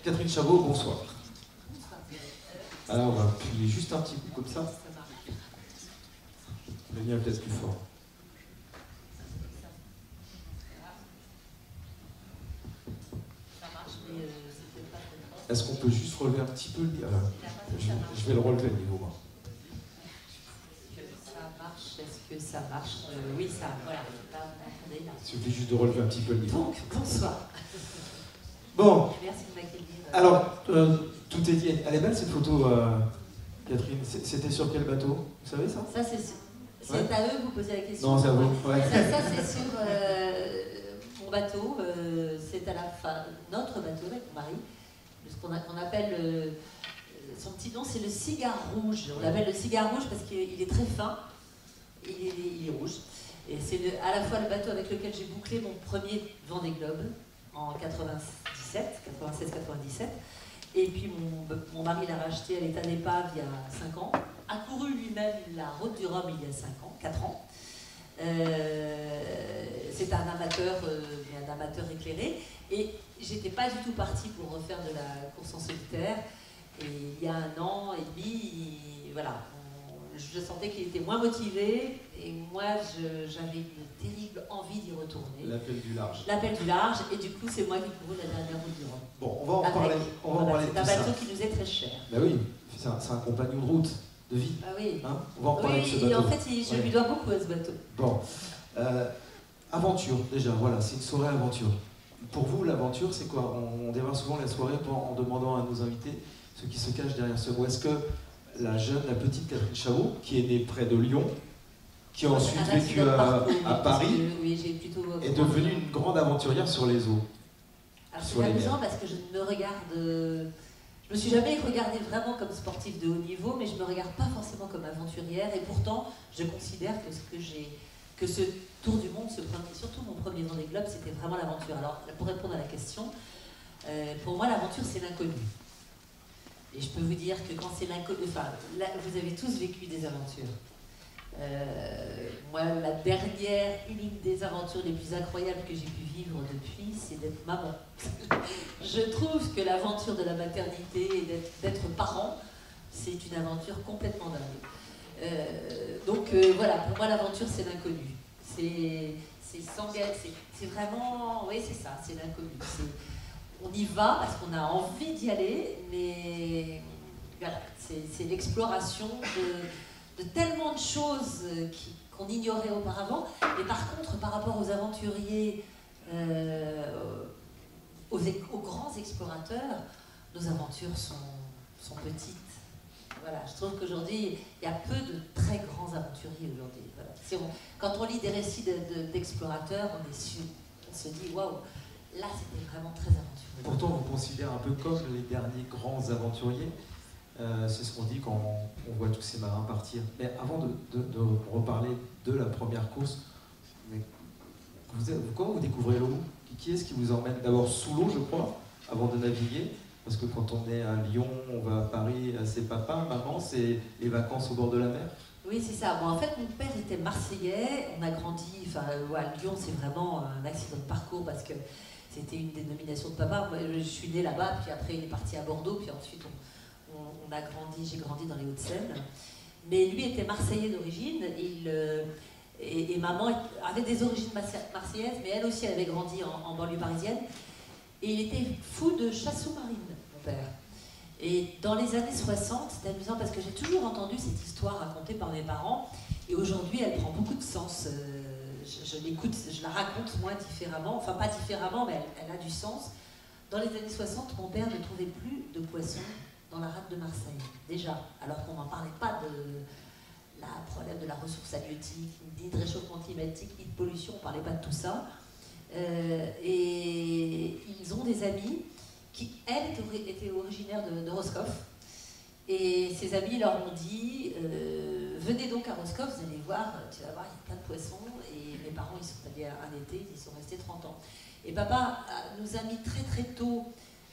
Catherine Chabot, bonsoir. Alors, on va appuyer juste un petit coup comme ça. Le lien est peut-être plus fort. Est-ce qu'on peut juste relever un petit peu le niveau? Je vais le relever le niveau, moi. Ça marche, est-ce que ça marche? Oui, ça, voilà. Attendez, là. Il suffit juste de relever un petit peu le niveau. Donc, bonsoir. Bon. Merci de m'accueillir. Alors, tout est dit. Elle est belle cette photo, Catherine. C'était sur quel bateau? Vous savez ça? Ça, c'est ouais. À eux que vous posez la question. Non, c'est à vous. Ouais. Ça c'est sur mon bateau. C'est à la fin, notre bateau avec mon mari. Ce qu'on appelle, son petit nom, c'est le cigare rouge. On l'appelle le cigare rouge parce qu'il est très fin, il est rouge. Et c'est à la fois le bateau avec lequel j'ai bouclé mon premier Vendée Globe en 96-97. Et puis mon mari l'a racheté à l'état d'épave il y a 5 ans. A couru lui-même la route du Rhum il y a 4 ans. C'est un amateur écléré. Et j'étais pas du tout partie pour refaire de la course en solitaire. Et il y a 1 an et demi, voilà, je sentais qu'il était moins motivé. Et moi, j'avais une terrible envie d'y retourner. L'appel du large. L'appel du large. Et du coup, c'est moi qui cours la dernière route du Rhum. Bon, on va en parler. C'est un bateau qui nous est très cher. Ben oui, c'est un compagnon de route, de vie. Ah oui. Hein, on va en parler de ce bateau. Et en fait, je lui dois beaucoup à ce bateau. Bon. Aventure, déjà, voilà, c'est une soirée aventure. Pour vous, l'aventure, c'est quoi? On démarre souvent la soirée en demandant à nos invités ce qui se cache derrière ce mot. Est-ce que la petite Catherine Chabot, qui est née près de Lyon, qui a ensuite vécu à Paris, est devenue une grande aventurière sur les eaux? Alors c'est amusant parce que je me suis jamais regardée vraiment comme sportive de haut niveau, mais je me regarde pas forcément comme aventurière, et pourtant je considère que ce tour du monde, surtout mon premier Vendée Globe, c'était vraiment l'aventure. Alors pour répondre à la question, pour moi l'aventure c'est l'inconnu. Et je peux vous dire que quand c'est l'inconnu, enfin, là, vous avez tous vécu des aventures. Moi, une des aventures les plus incroyables que j'ai pu vivre depuis, c'est d'être maman. Je trouve que l'aventure de la maternité et d'être parent, c'est une aventure complètement dingue. Voilà, pour moi l'aventure c'est l'inconnu. C'est vraiment, oui c'est ça, c'est l'inconnu. On y va parce qu'on a envie d'y aller, mais voilà, c'est l'exploration de tellement de choses qu'on ignorait auparavant. Et par contre, par rapport aux aventuriers, aux grands explorateurs, nos aventures sont petites. Voilà, je trouve qu'aujourd'hui, il y a peu de très grands aventuriers aujourd'hui. Voilà. Quand on lit des récits d'explorateurs, on se dit waouh, là c'était vraiment très aventureux. Pourtant, on vous considère un peu comme les derniers grands aventuriers. C'est ce qu'on dit quand on voit tous ces marins partir. Mais avant de reparler de la première course, comment vous découvrez l'eau? Qui est-ce qui vous emmène d'abord sous l'eau, je crois, avant de naviguer? Parce que quand on est à Lyon, on va à Paris, c'est papa, maman, c'est les vacances au bord de la mer? Oui, c'est ça. Bon, en fait, mon père était marseillais. On a grandi, à Lyon, c'est vraiment un accident de parcours parce que c'était une dénomination de papa. Moi, je suis née là-bas, puis après, il est parti à Bordeaux, puis ensuite, j'ai grandi dans les Hauts-de-Seine. Mais lui était marseillais d'origine. Et maman avait des origines marseillaises, mais elle aussi, elle avait grandi en banlieue parisienne. Et il était fou de chasse sous-marine, mon père. Et dans les années 60, c'est amusant parce que j'ai toujours entendu cette histoire racontée par mes parents. Et aujourd'hui, elle prend beaucoup de sens. Je l'écoute, je la raconte moi différemment. Enfin, pas différemment, mais elle a du sens. Dans les années 60, mon père ne trouvait plus de poissons dans la rade de Marseille. Déjà, alors qu'on n'en parlait pas de problème de la ressource halieutique, ni de réchauffement climatique, ni de pollution, on ne parlait pas de tout ça. Et ils ont des amis qui, elle, était originaire de Roscoff. Et ses amis leur ont dit venez donc à Roscoff, vous allez voir, tu vas voir, il y a plein de poissons. Et mes parents, ils sont allés un été, ils sont restés 30 ans. Et papa nous a mis très très tôt,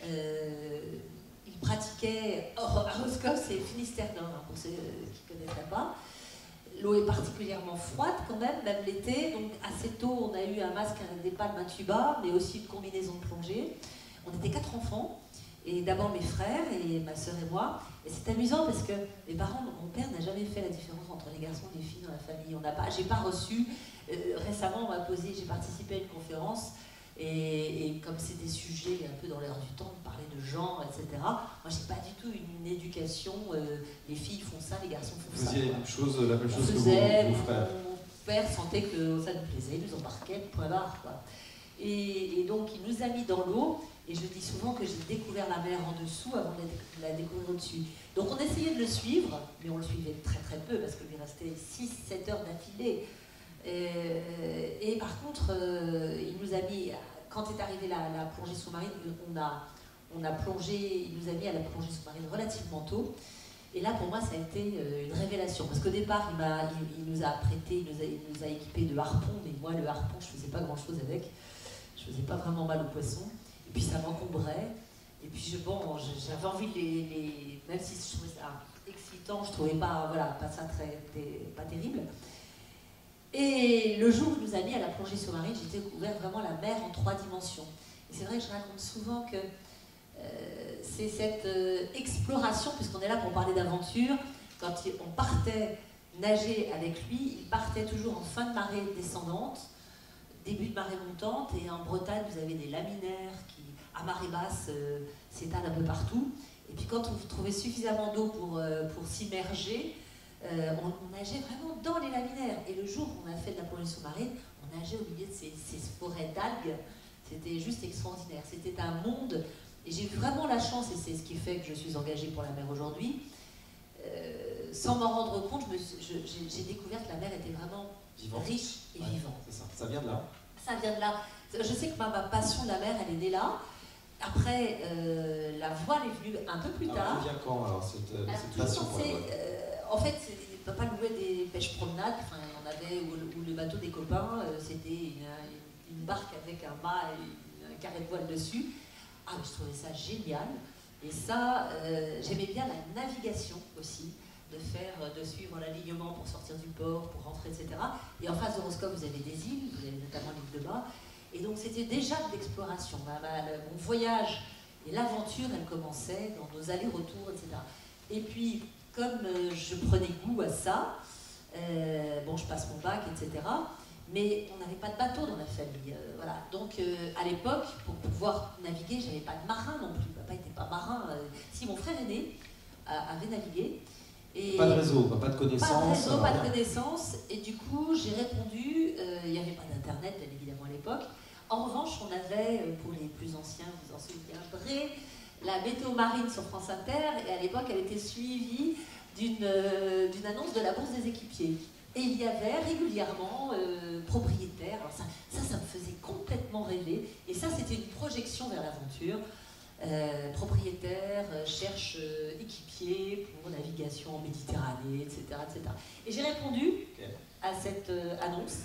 il pratiquait, à Roscoff, c'est Finistère Nord, hein, pour ceux qui ne connaîtraient pas. L'eau est particulièrement froide quand même l'été, donc assez tôt on a eu un masque, des palmes, un tuba, mais aussi une combinaison de plongée. On était 4 enfants, Et d'abord mes frères et ma sœur et moi. Et c'est amusant parce que mes parents, mon père n'a jamais fait la différence entre les garçons et les filles dans la famille. J'ai pas reçu, récemment on m'a posé, j'ai participé à une conférence, et comme c'est des sujets un peu dans l'air du temps, de parler de genre, etc. Moi j'ai pas du tout une éducation, les filles font ça, les garçons font ça. Vous faisiez la même chose que vos frères. Mon père sentait que ça nous plaisait, il nous embarquait, point barre, quoi. Et donc il nous a mis dans l'eau, et je dis souvent que j'ai découvert la mer en dessous avant de la découvrir au-dessus. Donc on essayait de le suivre, mais on le suivait très très peu, parce qu'il lui restait 6-7 heures d'affilée. Et par contre, il nous a mis, quand est arrivée la plongée sous-marine, on a plongé, il nous a mis à la plongée sous-marine relativement tôt. Et là, pour moi, ça a été une révélation. Parce qu'au départ, il nous a apprêté, il nous a équipé de harpons, mais moi, le harpon, je ne faisais pas grand-chose avec. Je ne faisais pas vraiment mal aux poissons. Et puis, ça m'encombrait. Et puis, j'avais envie de même si je trouvais ça excitant, je ne trouvais pas ça pas terrible. Et le jour où il nous a mis à la plongée sous-marine, j'ai découvert vraiment la mer en 3 dimensions. Et c'est vrai que je raconte souvent que c'est cette exploration, puisqu'on est là pour parler d'aventure. Quand on partait nager avec lui, il partait toujours en fin de marée descendante, début de marée montante, et en Bretagne, vous avez des laminaires qui, à marée basse, s'étalent un peu partout. Et puis quand on trouvait suffisamment d'eau pour s'immerger, on nageait vraiment dans les laminaires. Et le jour où on a fait de la plongée sous-marine, on nageait au milieu de ces forêts d'algues. C'était juste extraordinaire. C'était un monde. Et j'ai eu vraiment la chance, et c'est ce qui fait que je suis engagée pour la mer aujourd'hui. Sans m'en rendre compte, j'ai découvert que la mer était vraiment riche et vivante. C'est ça. Ça vient de là. Ça vient de là. Je sais que ma passion de la mer, elle est née là. Après, la voile est venue un peu plus tard. Ça vient quand alors cette passion pour la voile? En fait, papa louait des pêches promenades. Enfin, on avait ou le bateau des copains, c'était une barque avec un mât et un carré de voile dessus. Ah, je trouvais ça génial. Et ça, j'aimais bien la navigation aussi, de suivre l'alignement pour sortir du port, pour rentrer, etc. Et en face de Roscoff, vous avez des îles, vous avez notamment l'île de Bas. Et donc, c'était déjà de l'exploration. Mon voyage et l'aventure, elle commençait dans nos allers-retours, etc. Et puis, comme je prenais goût à ça, je passe mon bac, etc. Mais on n'avait pas de bateau dans la famille. Voilà. Donc, à l'époque, pour pouvoir naviguer, j'avais pas de marin non plus. Papa n'était pas marin. Si, mon frère aîné avait navigué. Et pas de réseau, pas de connaissances. Pas de réseau, pas de connaissances. Et du coup, j'ai répondu. Il n'y avait pas d'internet, bien évidemment, à l'époque. En revanche, on avait, pour les plus anciens, vous en souviendrez, la météo marine sur France Inter. Et à l'époque, elle était suivie d'une annonce de la Bourse des équipiers. Et il y avait régulièrement propriétaires. Alors ça me faisait complètement rêver. Et ça, c'était une projection vers l'aventure. Propriétaire cherche équipier pour navigation en Méditerranée, etc. etc. Et j'ai répondu à cette annonce.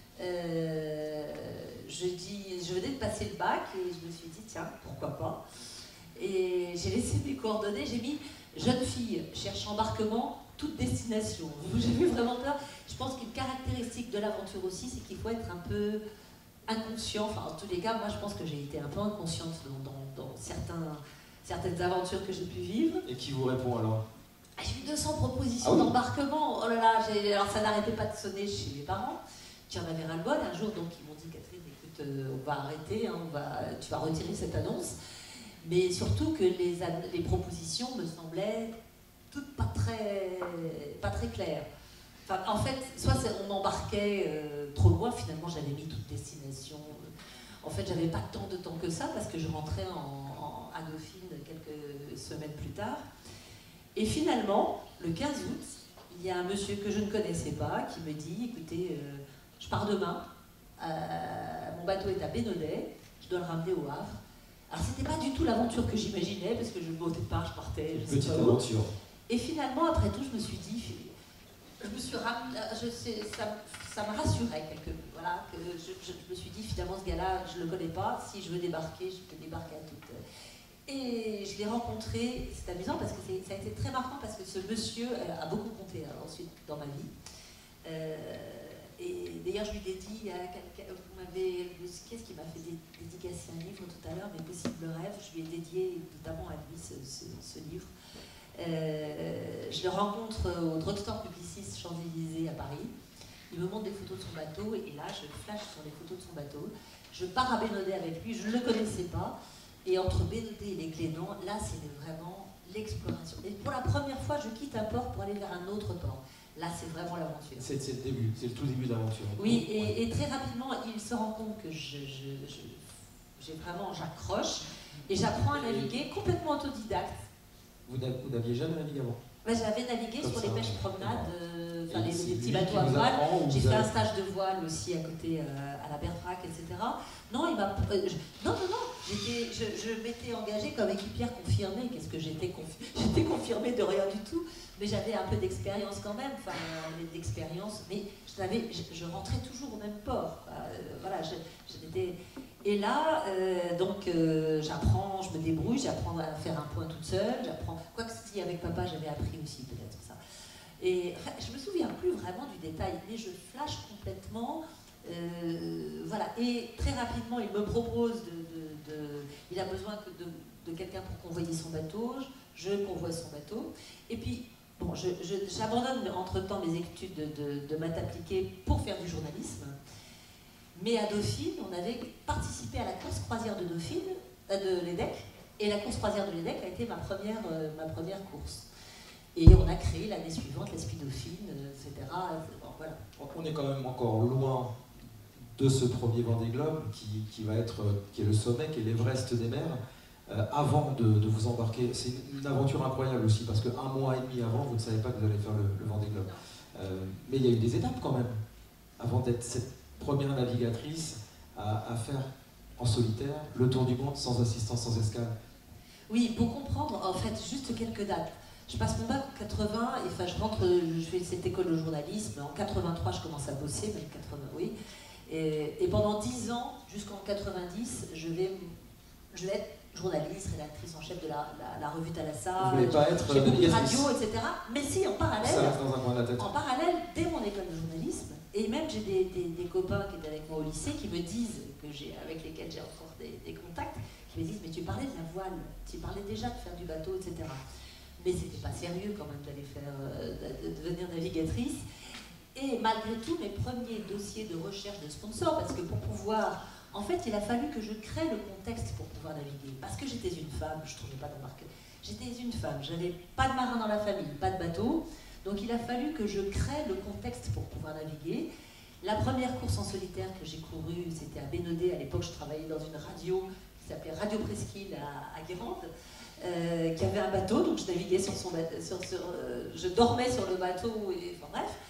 Je venais de passer le bac et je me suis dit, tiens, pourquoi pas. Et j'ai laissé mes coordonnées, j'ai mis jeune fille, cherche embarquement, toute destination. J'ai eu vraiment peur. Je pense qu'une caractéristique de l'aventure aussi, c'est qu'il faut être un peu inconscient. Enfin, en tous les cas, moi, je pense que j'ai été un peu inconsciente dans certaines aventures que j'ai pu vivre. Et qui vous répond alors? J'ai eu 200 propositions d'embarquement. Oh là là, alors ça n'arrêtait pas de sonner chez mes parents, qui en avaient ras-le-bol. Un jour, donc, ils m'ont dit, Catherine, écoute, on va arrêter, hein, tu vas retirer cette annonce. Mais surtout que les propositions me semblaient toutes pas très claires. Enfin, en fait, soit on embarquait trop loin, finalement j'avais mis toute destination. En fait, j'avais pas tant de temps que ça parce que je rentrais à Dauphine quelques semaines plus tard. Et finalement, le 15 août, il y a un monsieur que je ne connaissais pas qui me dit, écoutez, je pars demain, mon bateau est à Bénodet, je dois le ramener au Havre. Alors c'était pas du tout l'aventure que j'imaginais parce que au départ je partais. Petite aventure. Et finalement, après tout, je me suis dit, ça me rassurait quelque peu. Voilà, que je me suis dit, finalement, ce gars-là, je ne le connais pas. Si je veux débarquer, je peux débarquer à toute. Et je l'ai rencontré, c'est amusant parce que ça a été très marquant parce que ce monsieur a beaucoup compté ensuite dans ma vie. Et d'ailleurs, je lui dédie à quelqu'un. Qu'est-ce qui m'a fait dédicacer un livre tout à l'heure, Mes possibles rêves. Je lui ai dédié notamment à lui ce livre. Je le rencontre au Drugstore Publicis Champs-Élysées à Paris. Il me montre des photos de son bateau et là, je flash sur les photos de son bateau. Je pars à Bénodet avec lui, je ne le connaissais pas. Et entre Bénodet et les Glénans, là, c'est vraiment l'exploration. Et pour la première fois, je quitte un port pour aller vers un autre port. Là, c'est vraiment l'aventure. C'est le début, c'est le tout début de l'aventure. Oui, et très rapidement, il se rend compte que j'accroche et j'apprends à naviguer complètement autodidacte. Vous n'aviez jamais navigué avant? J'avais navigué sur les pêches promenades, les petits bateaux à voile. J'ai fait un stage de voile aussi à côté, à la Bertrac, etc. Non, il m'a. Non. Je m'étais engagée comme équipière confirmée. Qu'est-ce que j'étais J'étais confirmée de rien du tout, mais j'avais un peu d'expérience quand même. Enfin, d'expérience, mais je rentrais toujours au même port. Voilà, Et là, j'apprends, je me débrouille, j'apprends à faire un point toute seule, quoique si avec papa j'avais appris aussi peut-être ça. Et enfin, je me souviens plus vraiment du détail, mais je flash complètement. Voilà. Et très rapidement, il me propose il a besoin de quelqu'un pour convoyer son bateau, je convoie son bateau. Et puis, bon, j'abandonne entre-temps mes études de maths appliquées pour faire du journalisme. Mais à Dauphine, on avait participé à la course croisière de Dauphine, de l'EDEC, et la course croisière de l'EDEC a été ma première course. Et on a créé l'année suivante l'Esprit Dauphine, etc. Bon, voilà. On est quand même encore loin de ce premier Vendée Globe qui est le sommet, qui est l'Everest des mers. Avant de vous embarquer, c'est une aventure incroyable aussi, parce qu'un mois et demi avant, vous ne savez pas que vous allez faire le Vendée Globe. Mais il y a eu des étapes quand même, avant d'être cette première navigatrice à faire en solitaire le tour du monde sans assistance, sans escale. Oui, pour comprendre, en fait, juste quelques dates. Je passe mon bac en 80, et enfin, je fais cette école de journalisme. En 83, je commence à bosser, même 80, oui. Et pendant 10 ans, jusqu'en 90, je vais être journaliste, rédactrice en chef de la revue Thalassa. Vous voulez pas être radio, etc. Mais si, en parallèle, ça reste dans un coin de la tête. En parallèle, dès mon école de journalisme, et même j'ai des copains qui étaient avec moi au lycée qui me disent, avec lesquels j'ai encore des contacts, qui me disent, mais tu parlais de la voile, tu parlais déjà de faire du bateau, etc. Mais c'était pas sérieux quand même de devenir navigatrice. Et malgré tout, mes premiers dossiers de recherche de sponsors, parce que pour pouvoir... En fait, il a fallu que je crée le contexte pour pouvoir naviguer. Parce que j'étais une femme, je ne trouvais pas d'embarqueur. J'étais une femme, je n'avais pas de marin dans la famille, pas de bateau. Donc il a fallu que je crée le contexte pour pouvoir naviguer. La première course en solitaire que j'ai courue, c'était à Bénodet. À l'époque, je travaillais dans une radio qui s'appelait Radio Presqu'île à Guérande, qui avait un bateau. Donc je naviguais sur son bateau, je dormais sur le bateau, et, enfin bref.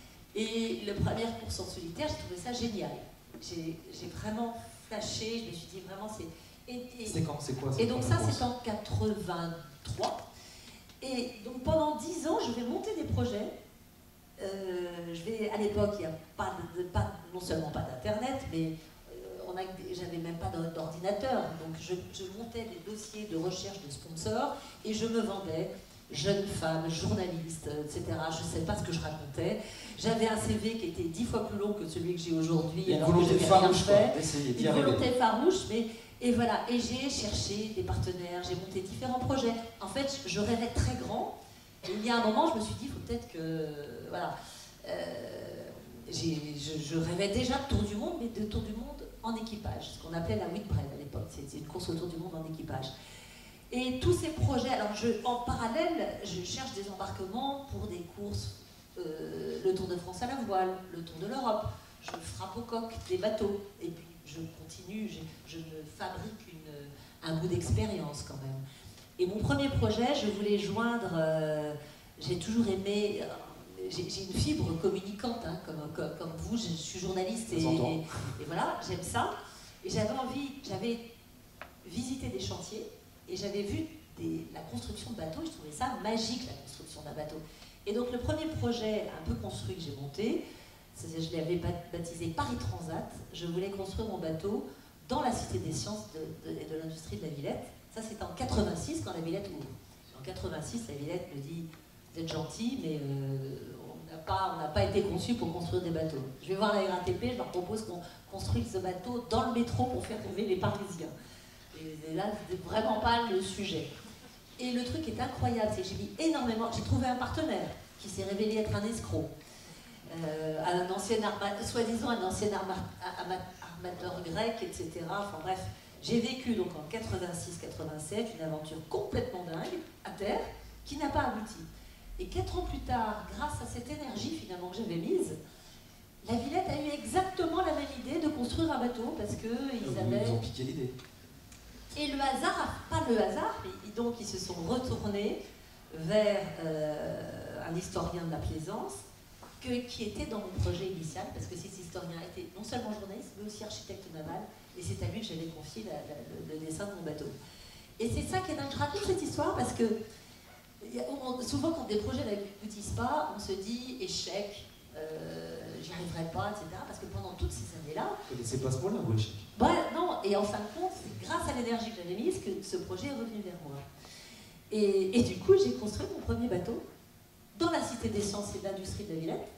Et la première course en solitaire, j'ai trouvé ça génial. J'ai vraiment flashé, je me suis dit vraiment c'est... C'est quand? C'est quoi? Et donc ça c'est en 83. Et donc pendant 10 ans, je vais monter des projets. À l'époque, il n'y a non seulement pas d'internet, mais j'avais même pas d'ordinateur. Donc je montais des dossiers de recherche de sponsors et je me vendais. Jeune femme, journaliste, etc. Je ne sais pas ce que je racontais. J'avais un CV qui était 10 fois plus long que celui que j'ai aujourd'hui. Une volonté farouche, une volonté farouche, mais... Et voilà, et j'ai cherché des partenaires, j'ai monté différents projets. En fait, je rêvais très grand. Et il y a un moment, je me suis dit, il faut peut-être que... Voilà. Je rêvais déjà de Tour du Monde, mais de Tour du Monde en équipage. Ce qu'on appelait la Whitbread à l'époque. C'était une course au Tour du Monde en équipage. Et tous ces projets, alors en parallèle, je cherche des embarquements pour des courses, le Tour de France à la voile, le Tour de l'Europe, je frappe au coq des bateaux, et puis je continue, je me fabrique un bout d'expérience quand même. Et mon premier projet, je voulais joindre, j'ai toujours aimé, j'ai une fibre communicante, hein, comme vous, je suis journaliste et voilà, j'aime ça. Et j'avais visité des chantiers, et j'avais vu la construction de bateaux, je trouvais ça magique, la construction d'un bateau. Et donc le premier projet un peu construit que j'ai monté, je l'avais baptisé Paris Transat. Je voulais construire mon bateau dans la Cité des Sciences et de l'Industrie de la Villette. Ça, c'était en 86, quand la Villette ouvre. En 86, la Villette me dit, vous êtes gentil, mais on n'a on n'a pas été conçu pour construire des bateaux. Je vais voir la RATP, je leur propose qu'on construise ce bateau dans le métro pour faire rêver les Parisiens. Et là, c'était vraiment pas le sujet. Et le truc est incroyable, c'est que j'ai mis énormément... J'ai trouvé un partenaire qui s'est révélé être un escroc. Soi-disant un ancien armateur grec, etc. Enfin bref, j'ai vécu donc en 86-87 une aventure complètement dingue, à terre, qui n'a pas abouti. Et 4 ans plus tard, grâce à cette énergie finalement que j'avais mise, la Villette a eu exactement la même idée de construire un bateau parce qu'ils avaient... Ils ont piqué l'idée. Et le hasard, pas le hasard, mais donc ils se sont retournés vers un historien de la Plaisance qui était dans mon projet initial, parce que cet historien était non seulement journaliste, mais aussi architecte naval, et c'est à lui que j'avais confié le dessin de mon bateau. Et c'est ça qui est dingue. Je raconte cette histoire parce que souvent quand des projets n'aboutissent pas, on se dit échec, j'y arriverai pas, etc. Parce que pendant toutes ces années-là... Vous connaissez pas ce mot-là, vous, échec? Non, et en fin de compte, c'est grâce à l'énergie que j'avais mise que ce projet est revenu vers moi. Et du coup, j'ai construit mon premier bateau dans la Cité des Sciences et de l'Industrie de la Villette.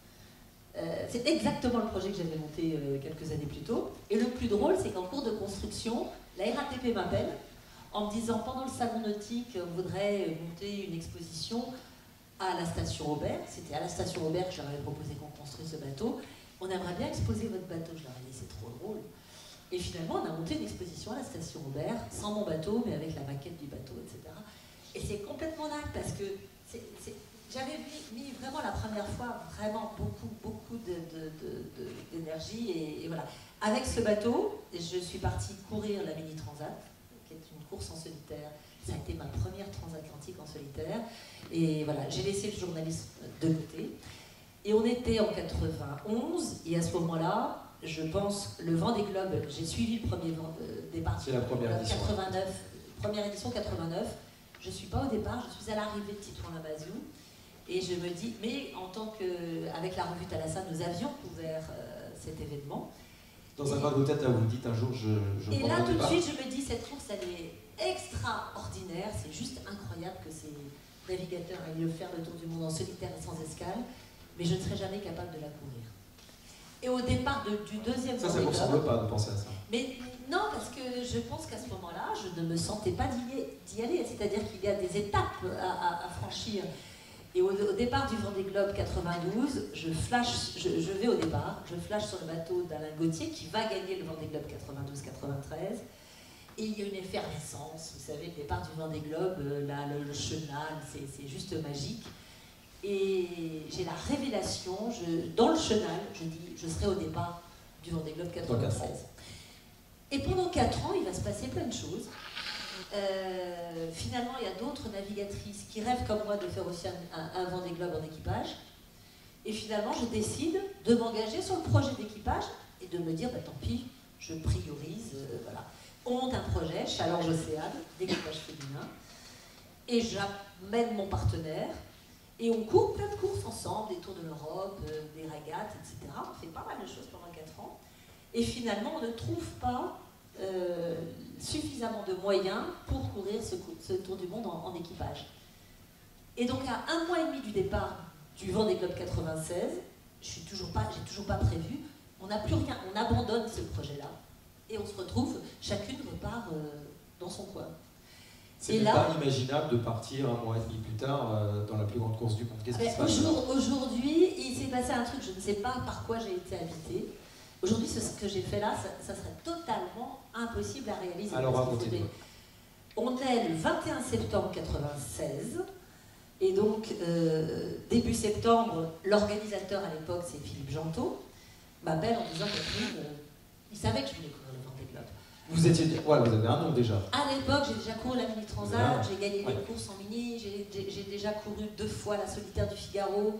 C'est exactement le projet que j'avais monté quelques années plus tôt. Et le plus drôle, c'est qu'en cours de construction, la RATP m'appelle en me disant, pendant le salon nautique, on voudrait monter une exposition à la station Aubert. C'était à la station Aubert que j'avais proposé qu'on construise ce bateau. On aimerait bien exposer votre bateau. Je leur ai dit, c'est trop drôle. Et finalement, on a monté une exposition à la station Aubert, sans mon bateau, mais avec la maquette du bateau, etc. Et c'est complètement dingue parce que j'avais mis vraiment la première fois vraiment beaucoup d'énergie. Et voilà. Avec ce bateau, je suis partie courir la Mini Transat, qui est une course en solitaire. Ça a été ma première transatlantique en solitaire. Et voilà, j'ai laissé le journalisme de côté. Et on était en 91, et à ce moment-là, je pense, le Vendée Globe, j'ai suivi le premier départ. C'est la première édition. 89, première édition 89. Je ne suis pas au départ, je suis à l'arrivée de Titouan-Lamazou. Et je me dis, mais en tant qu'avec la revue Thalassa, nous avions couvert cet événement. Dans un coin de tête, vous dites un jour, je et là, tout de suite, je me dis, cette course, elle est extraordinaire. C'est juste incroyable que ces navigateurs aillent le faire le tour du monde en solitaire et sans escale. Mais je ne serais jamais capable de la courir. Et au départ du deuxième ça ne vous ressemble pas de penser à ça. Mais non, parce que je pense qu'à ce moment-là, je ne me sentais pas d'y aller. C'est-à-dire qu'il y a des étapes à franchir. Et au départ du Vendée Globe 92, je vais au départ, je flash sur le bateau d'Alain Gauthier qui va gagner le Vendée Globe 92-93. Et il y a une effervescence, vous savez, le départ du Vendée Globe, là, le chenal, c'est juste magique. Et j'ai la révélation, dans le chenal, je dis, je serai au départ du Vendée Globe 93. Et pendant 4 ans, il va se passer plein de choses. Finalement, il y a d'autres navigatrices qui rêvent comme moi de faire aussi un Vendée Globe en équipage. Et finalement, je décide de m'engager sur le projet d'équipage et de me dire, bah, tant pis, je priorise. Voilà. On monte un projet, Challenge Océane, d'équipage féminin. Et j'amène mon partenaire. Et on court plein de courses ensemble, des tours de l'Europe, des régates, etc. On fait pas mal de choses pendant 4 ans. Et finalement, on ne trouve pas suffisamment de moyens pour courir ce tour du monde en équipage. Et donc, à 1 mois et demi du départ du Vendée Globe 96, j'ai toujours pas prévu, on n'a plus rien, on abandonne ce projet-là. Et on se retrouve, chacune repart dans son coin. C'est pas imaginable de partir 1 mois et demi plus tard dans la plus grande course du monde. Qu'est-ce qui se passe? Aujourd'hui, il s'est passé un truc, je ne sais pas par quoi j'ai été invitée. Aujourd'hui, ce que j'ai fait là, ça serait totalement impossible à réaliser. Alors, racontez-moi. On est le 21 septembre 96, et donc début septembre, l'organisateur à l'époque, c'est Philippe Gentot, m'appelle en disant que il savait que je voulais courir le Vendée Globe. Vous avez un nom déjà. À l'époque, j'ai déjà couru la Mini Transat, j'ai gagné des courses en mini, j'ai déjà couru 2 fois la Solitaire du Figaro,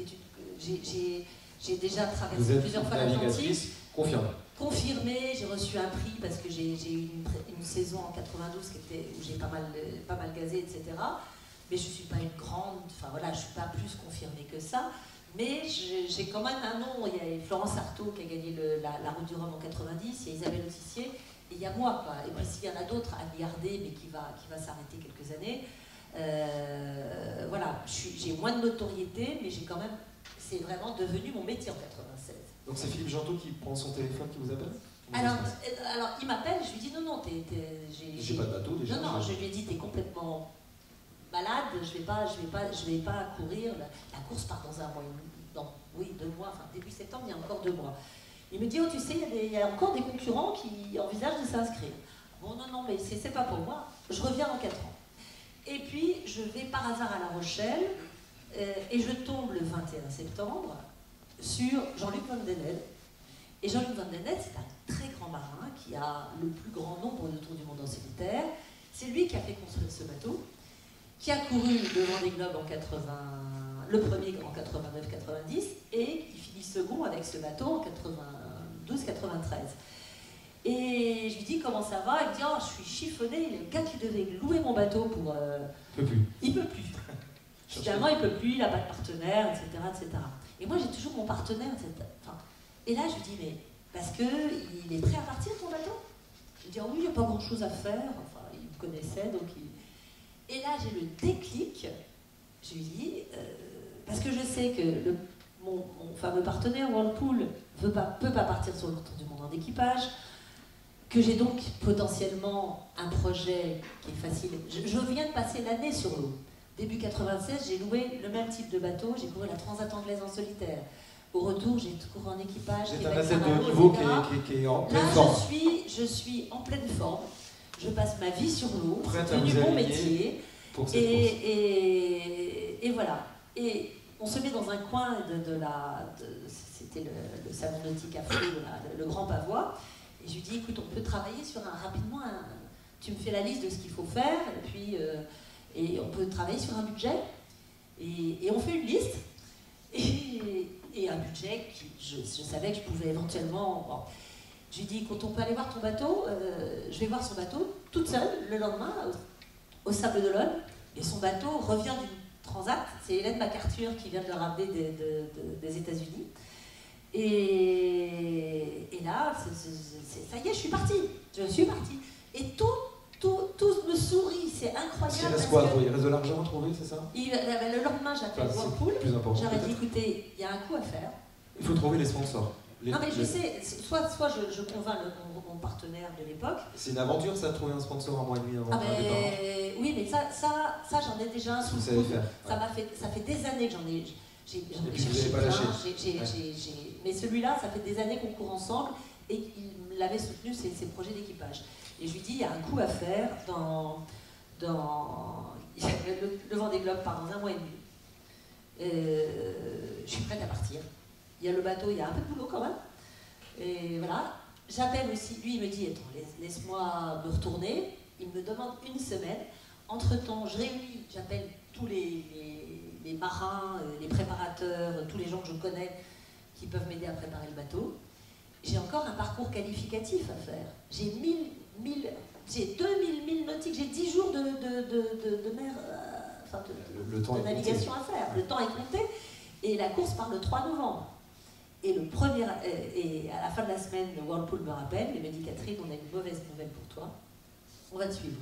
j'ai déjà traversé plusieurs fois l'Atlantique. Confirmée, j'ai reçu un prix parce que j'ai eu une saison en 92 où j'ai pas mal gazé, etc. Mais je ne suis pas une grande, enfin voilà, je ne suis pas plus confirmée que ça. Mais j'ai quand même un nom. Il y a Florence Artaud qui a gagné la Route du Rhum en 90, il y a Isabelle Aussissier, et il y a moi, quoi. Et puis s'il y en a d'autres, Anne Gardé, mais qui va s'arrêter quelques années. Voilà, j'ai moins de notoriété, mais j'ai quand même c'est vraiment devenu mon métier en 96. Donc c'est Philippe Gentot qui prend son téléphone, qui vous appelle? Alors, il m'appelle, je lui dis non, j'ai pas de bateau déjà. Non, je lui ai dit, t'es complètement malade, je vais pas courir, la course part dans un mois, oui, 2 mois, enfin début septembre, il y a encore 2 mois. Il me dit, oh tu sais, il y a encore des concurrents qui envisagent de s'inscrire. Bon, non, mais c'est pas pour moi, je reviens dans 4 ans. Et puis, je vais par hasard à La Rochelle, et je tombe le 21 septembre sur Jean-Luc Van Den Ende. Et Jean-Luc Van Den Ende, c'est un très grand marin qui a le plus grand nombre de tours du monde en solitaire. C'est lui qui a fait construire ce bateau, qui a couru le Vendée Globe en 80, le premier en 89-90, et qui finit second avec ce bateau en 92-93. Et je lui dis comment ça va, il me dit oh, je suis chiffonné, le gars qui devait louer mon bateau pour... Il peut plus. Finalement il peut plus, il n'a pas de partenaire, etc., etc. Et moi j'ai toujours mon partenaire, etc. Enfin, et là je lui dis mais parce qu'il est prêt à partir ton bateau? Je lui dis oh, oui, il n'y a pas grand chose à faire, enfin il me connaissait donc il... Et là j'ai le déclic, je lui dis parce que je sais que mon fameux partenaire Whirlpool peut pas partir sur le tour du monde en équipage, que j'ai donc potentiellement un projet qui est facile. Je viens de passer l'année sur l'eau. Début 96, j'ai loué le même type de bateau, j'ai couru la Transat anglaise en solitaire. Au retour, j'ai couru en équipage. C'est un athlète de haut niveau qui est en pleine forme. Là, je suis en pleine forme. Je passe ma vie sur l'eau, c'est devenu mon métier. Pour cette course. Et voilà. Et on se met dans un coin c'était le salon nautique à Faux, le Grand Pavois. Et je lui dis, écoute, on peut travailler sur rapidement, tu me fais la liste de ce qu'il faut faire, et puis et on peut travailler sur un budget. Et on fait une liste, et un budget je savais que je pouvais éventuellement... Bon. Je lui dis, écoute, on peut aller voir ton bateau, je vais voir son bateau toute seule le lendemain au Sable d'Olonne, et son bateau revient d'une transat, c'est Hélène MacArthur qui vient de le ramener des États-Unis. Et là, ça y est, je suis partie. Et tout me sourit, c'est incroyable. Il reste quoi? Il reste de l'argent à trouver, c'est ça? Le lendemain, j'appelle Whirlpool. J'aurais dit, écoutez, il y a un coup à faire. Il faut trouver les sponsors. Non mais je sais, soit je convainc mon partenaire de l'époque. C'est une aventure ça de trouver un sponsor un mois et demi avant le départ. Oui, mais ça j'en ai déjà un sous le coude. Ça fait des années que j'en ai cherché plein. Mais celui-là, ça fait des années qu'on court ensemble et il l'avait soutenu ses projets d'équipage. Et je lui dis, il y a un coup à faire le Vendée Globe part dans un mois et demi. Je suis prête à partir. Il y a le bateau, il y a un peu de boulot quand même. Et voilà. J'appelle aussi, lui il me dit, attends, laisse-moi me retourner. Il me demande une semaine. Entre-temps, j'appelle tous les marins, les préparateurs, tous les gens que je connais qui peuvent m'aider à préparer le bateau. J'ai encore un parcours qualificatif à faire. J'ai 2000 milles nautiques, j'ai 10 jours de mer, de navigation à faire. Le temps est compté. Et la course part le 3 novembre. Et à la fin de la semaine, le Whirlpool me rappelle et me dit, Catherine, on a une mauvaise nouvelle pour toi. On va te suivre.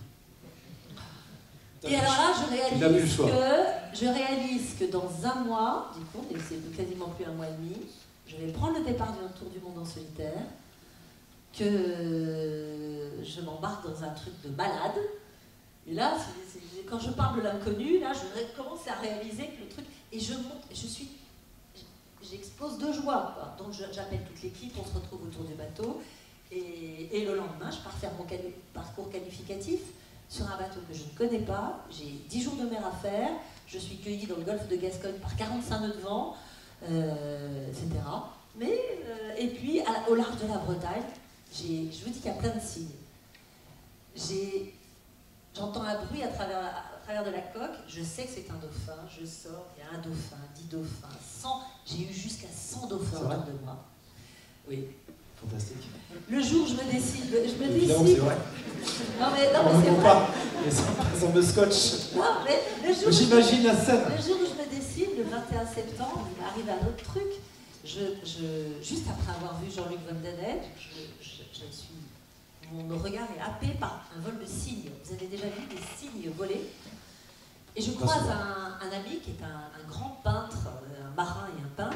Et alors là, je réalise que dans un mois, du coup, et c'est quasiment plus un mois et demi, je vais prendre le départ du tour du monde en solitaire, que je m'embarque dans un truc de malade. Et là, quand je parle de l'inconnu, là, je commence à réaliser que le truc... Et je monte, j'explose de joie, quoi. Donc j'appelle toute l'équipe, on se retrouve autour du bateau, et le lendemain, je pars faire mon parcours qualificatif sur un bateau que je ne connais pas. J'ai 10 jours de mer à faire, je suis cueillie dans le golfe de Gascogne par 45 nœuds de vent, etc. Et puis, au large de la Bretagne, je vous dis qu'il y a plein de signes. J'entends un bruit à travers de la coque, je sais que c'est un dauphin, je sors, il y a un dauphin, 10 dauphins, 100, j'ai eu jusqu'à 100 dauphins autour de moi. Oui. Fantastique. Le jour où je me décide, Évidemment, c'est vrai. Non mais c'est vrai. Pas, mais ça me scotche. Non, mais le jour j'imagine la scène. Le jour où je me décide, le 21 septembre, il m'arrive un autre truc. Juste après avoir vu Jean-Luc Van Den Ende, mon regard est happé par un vol de cygnes. Vous avez déjà vu des cygnes voler? Et je croise un ami qui est un grand peintre, un marin et un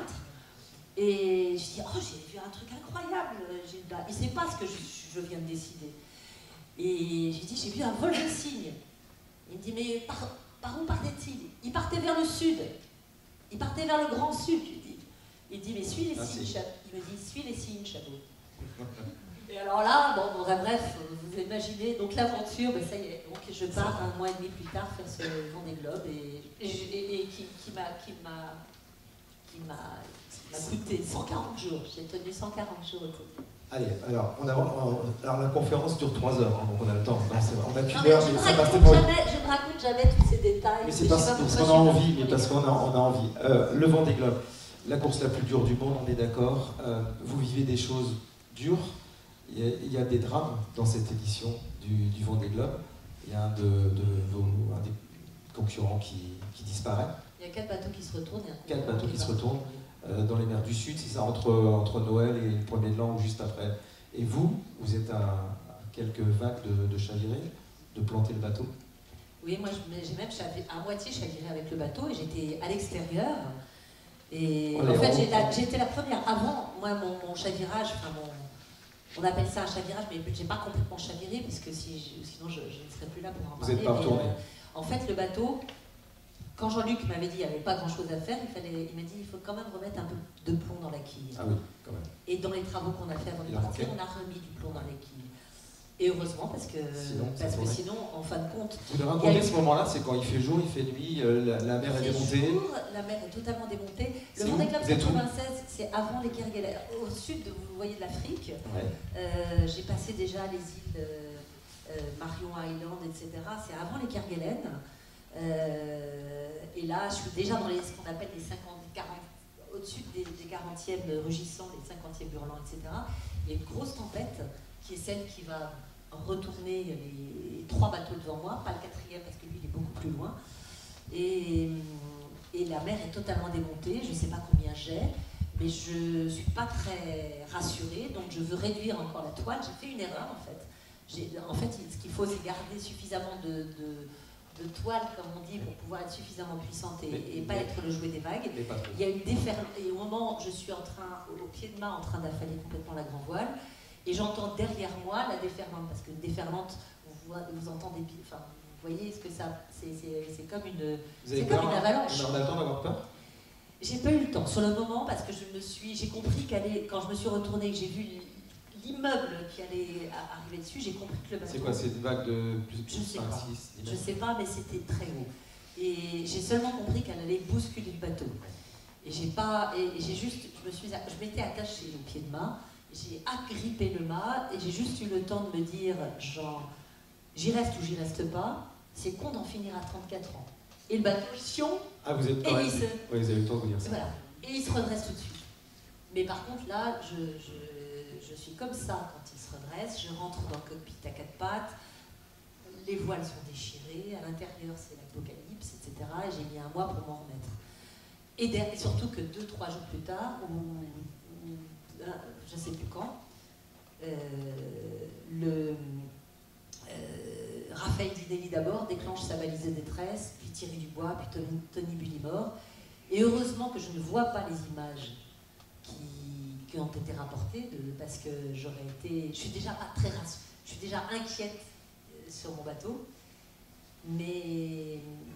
Et je dis, oh, j'ai vu un truc incroyable. Il ne sait pas ce que je viens de décider. Et j'ai dit, j'ai vu un vol de cygnes. Il me dit, mais par où partait-il? Il partait vers le sud. Il partait vers le grand sud, je dis. Il dit, mais suis les cygnes, il me dit, suis les cygnes, Chabot. Et alors là, bon, bref, vous imaginez, donc l'aventure, ben ça y est, donc je pars un mois et demi plus tard faire ce Vendée Globe et qui m'a coûté 140 jours. J'ai tenu 140 jours au total. Allez, alors, alors la conférence dure 3 heures, hein, donc on a le temps. Non, on a qu'une heure, mais ça passe pour... Je ne raconte jamais tous ces détails. Mais c'est parce qu'on a envie, mais parce qu'on a envie. Le Vendée Globe, la course la plus dure du monde, on est d'accord. Vous vivez des choses dures. Il y a des drames dans cette édition du Vendée Globe. Il y a un des concurrents qui disparaît. Il y a 4 bateaux qui se retournent. 4 bateaux qui se retournent dans les mers du Sud, c'est ça, entre Noël et le 1er de l'an ou juste après. Et vous êtes à quelques vagues de chavirer, de planter le bateau? Oui, moi j'ai même à moitié chaviré avec le bateau et j'étais à l'extérieur. Et en fait, j'étais la première. Avant, moi, mon chavirage, on appelle ça un chavirage, mais j'ai pas complètement chaviré, parce que sinon je ne serais plus là pour en parler. Vous n'êtes pas retourné. En fait, le bateau, quand Jean-Luc m'avait dit qu'il n'y avait pas grand-chose à faire, il m'a dit il faut quand même remettre un peu de plomb dans la quille. Ah oui, quand même. Et dans les travaux qu'on a fait avant de partir, on a remis du plomb dans la quille. Et heureusement, parce que sinon, en fin de compte... Vous devez raconter ce moment-là, c'est quand il fait jour, il fait nuit, la mer est démontée. La mer est totalement démontée. Le Vendée Globe 96, c'est avant les Kerguelen. Au sud, vous voyez, de l'Afrique. Ouais. J'ai passé déjà les îles Marion Island, etc. C'est avant les Kerguelen. Et là, je suis déjà dans ce qu'on appelle les 50, 40, au-dessus des 40e rugissants, les 50e hurlants, etc. Il y a une grosse tempête qui est celle qui va retourner les 3 bateaux devant moi, pas le 4e parce que lui il est beaucoup plus loin. Et la mer est totalement démontée, je ne sais pas combien j'ai, mais je ne suis pas très rassurée, donc je veux réduire encore la toile. J'ai fait une erreur en fait. En fait, ce qu'il faut, c'est garder suffisamment de toile, comme on dit, pour pouvoir être suffisamment puissante et pas être le jouet des vagues. Il y a une déferlante, et au moment où je suis au pied de mât, en train d'affaler complètement la grand voile, et j'entends derrière moi la déferlante, parce qu'une déferlante, vous entendez, enfin, vous voyez ce que ça, c'est comme une avalanche. Vous avez le temps d'avoir peur? J'ai pas eu le temps, sur le moment, parce que j'ai compris quand je me suis retournée, que j'ai vu l'immeuble qui allait arriver dessus, j'ai compris que le bateau... C'est quoi, c'est une vague de plus de 5, 6 Je sais pas, mais c'était très haut. Et j'ai seulement compris qu'elle allait bousculer le bateau. Et j'ai juste, je m'étais attachée au pied de mât, j'ai agrippé le mât, et j'ai juste eu le temps de me dire, genre, j'y reste ou j'y reste pas, c'est con d'en finir à 34 ans. Et le bateau, fion, ah, vous êtes quand même... Oui, vous avez eu le temps de vous dire ça. Voilà. Et il se redresse tout de suite. Mais par contre, là, je suis comme ça quand il se redresse, je rentre dans le cockpit à 4 pattes, les voiles sont déchirées, à l'intérieur c'est l'apocalypse, etc. Et j'ai mis un mois pour m'en remettre. Et surtout que 2-3 jours plus tard, je ne sais plus quand, Raphaël Dinelli d'abord déclenche sa valise de détresse, puis Thierry Dubois, puis Tony Bullimore. Et heureusement que je ne vois pas les images qui ont été rapportées, parce que j'aurais été... Je suis déjà pas très rassurée, je suis déjà inquiète sur mon bateau, mais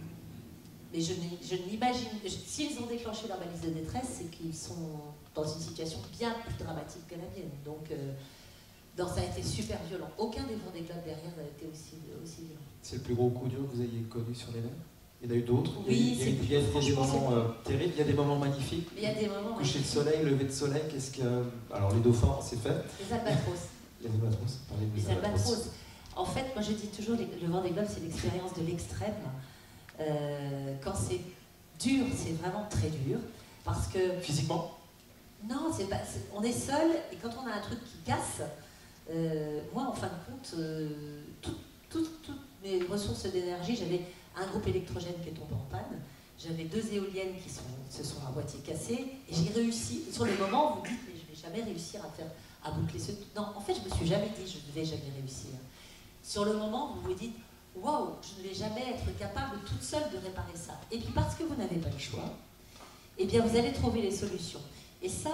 je n'imagine... S'ils ont déclenché leur valise de détresse, c'est qu'ils sont dans une situation bien plus dramatique que la mienne. Donc ça a été super violent. Aucun des Vendée Globe derrière n'a été aussi violent. C'est le plus gros coup dur que vous ayez connu sur les mers? Il y en a eu d'autres? Oui, il y a des moments terribles, il y a des moments magnifiques. Il y a des moments... Coucher de soleil, lever de soleil, qu'est-ce que... Alors les dauphins, c'est fait. Les albatros. Les albatros, parlez de les albatros. En fait, moi je dis toujours, le Vendée Globe, c'est l'expérience de l'extrême. Quand c'est dur, c'est vraiment très dur. Parce que... Physiquement? Non, on est seul, et quand on a un truc qui casse, moi, en fin de compte, toutes mes ressources d'énergie, j'avais un groupe électrogène qui est tombé en panne, j'avais 2 éoliennes qui se sont à moitié cassées, et j'ai réussi. Sur le moment, vous dites, mais je ne vais jamais réussir à boucler ce... Non, en fait, je ne me suis jamais dit, je ne vais jamais réussir. Sur le moment, vous vous dites, waouh, je ne vais jamais être capable toute seule de réparer ça. Et puis parce que vous n'avez pas le choix, eh bien, vous allez trouver les solutions. Et ça,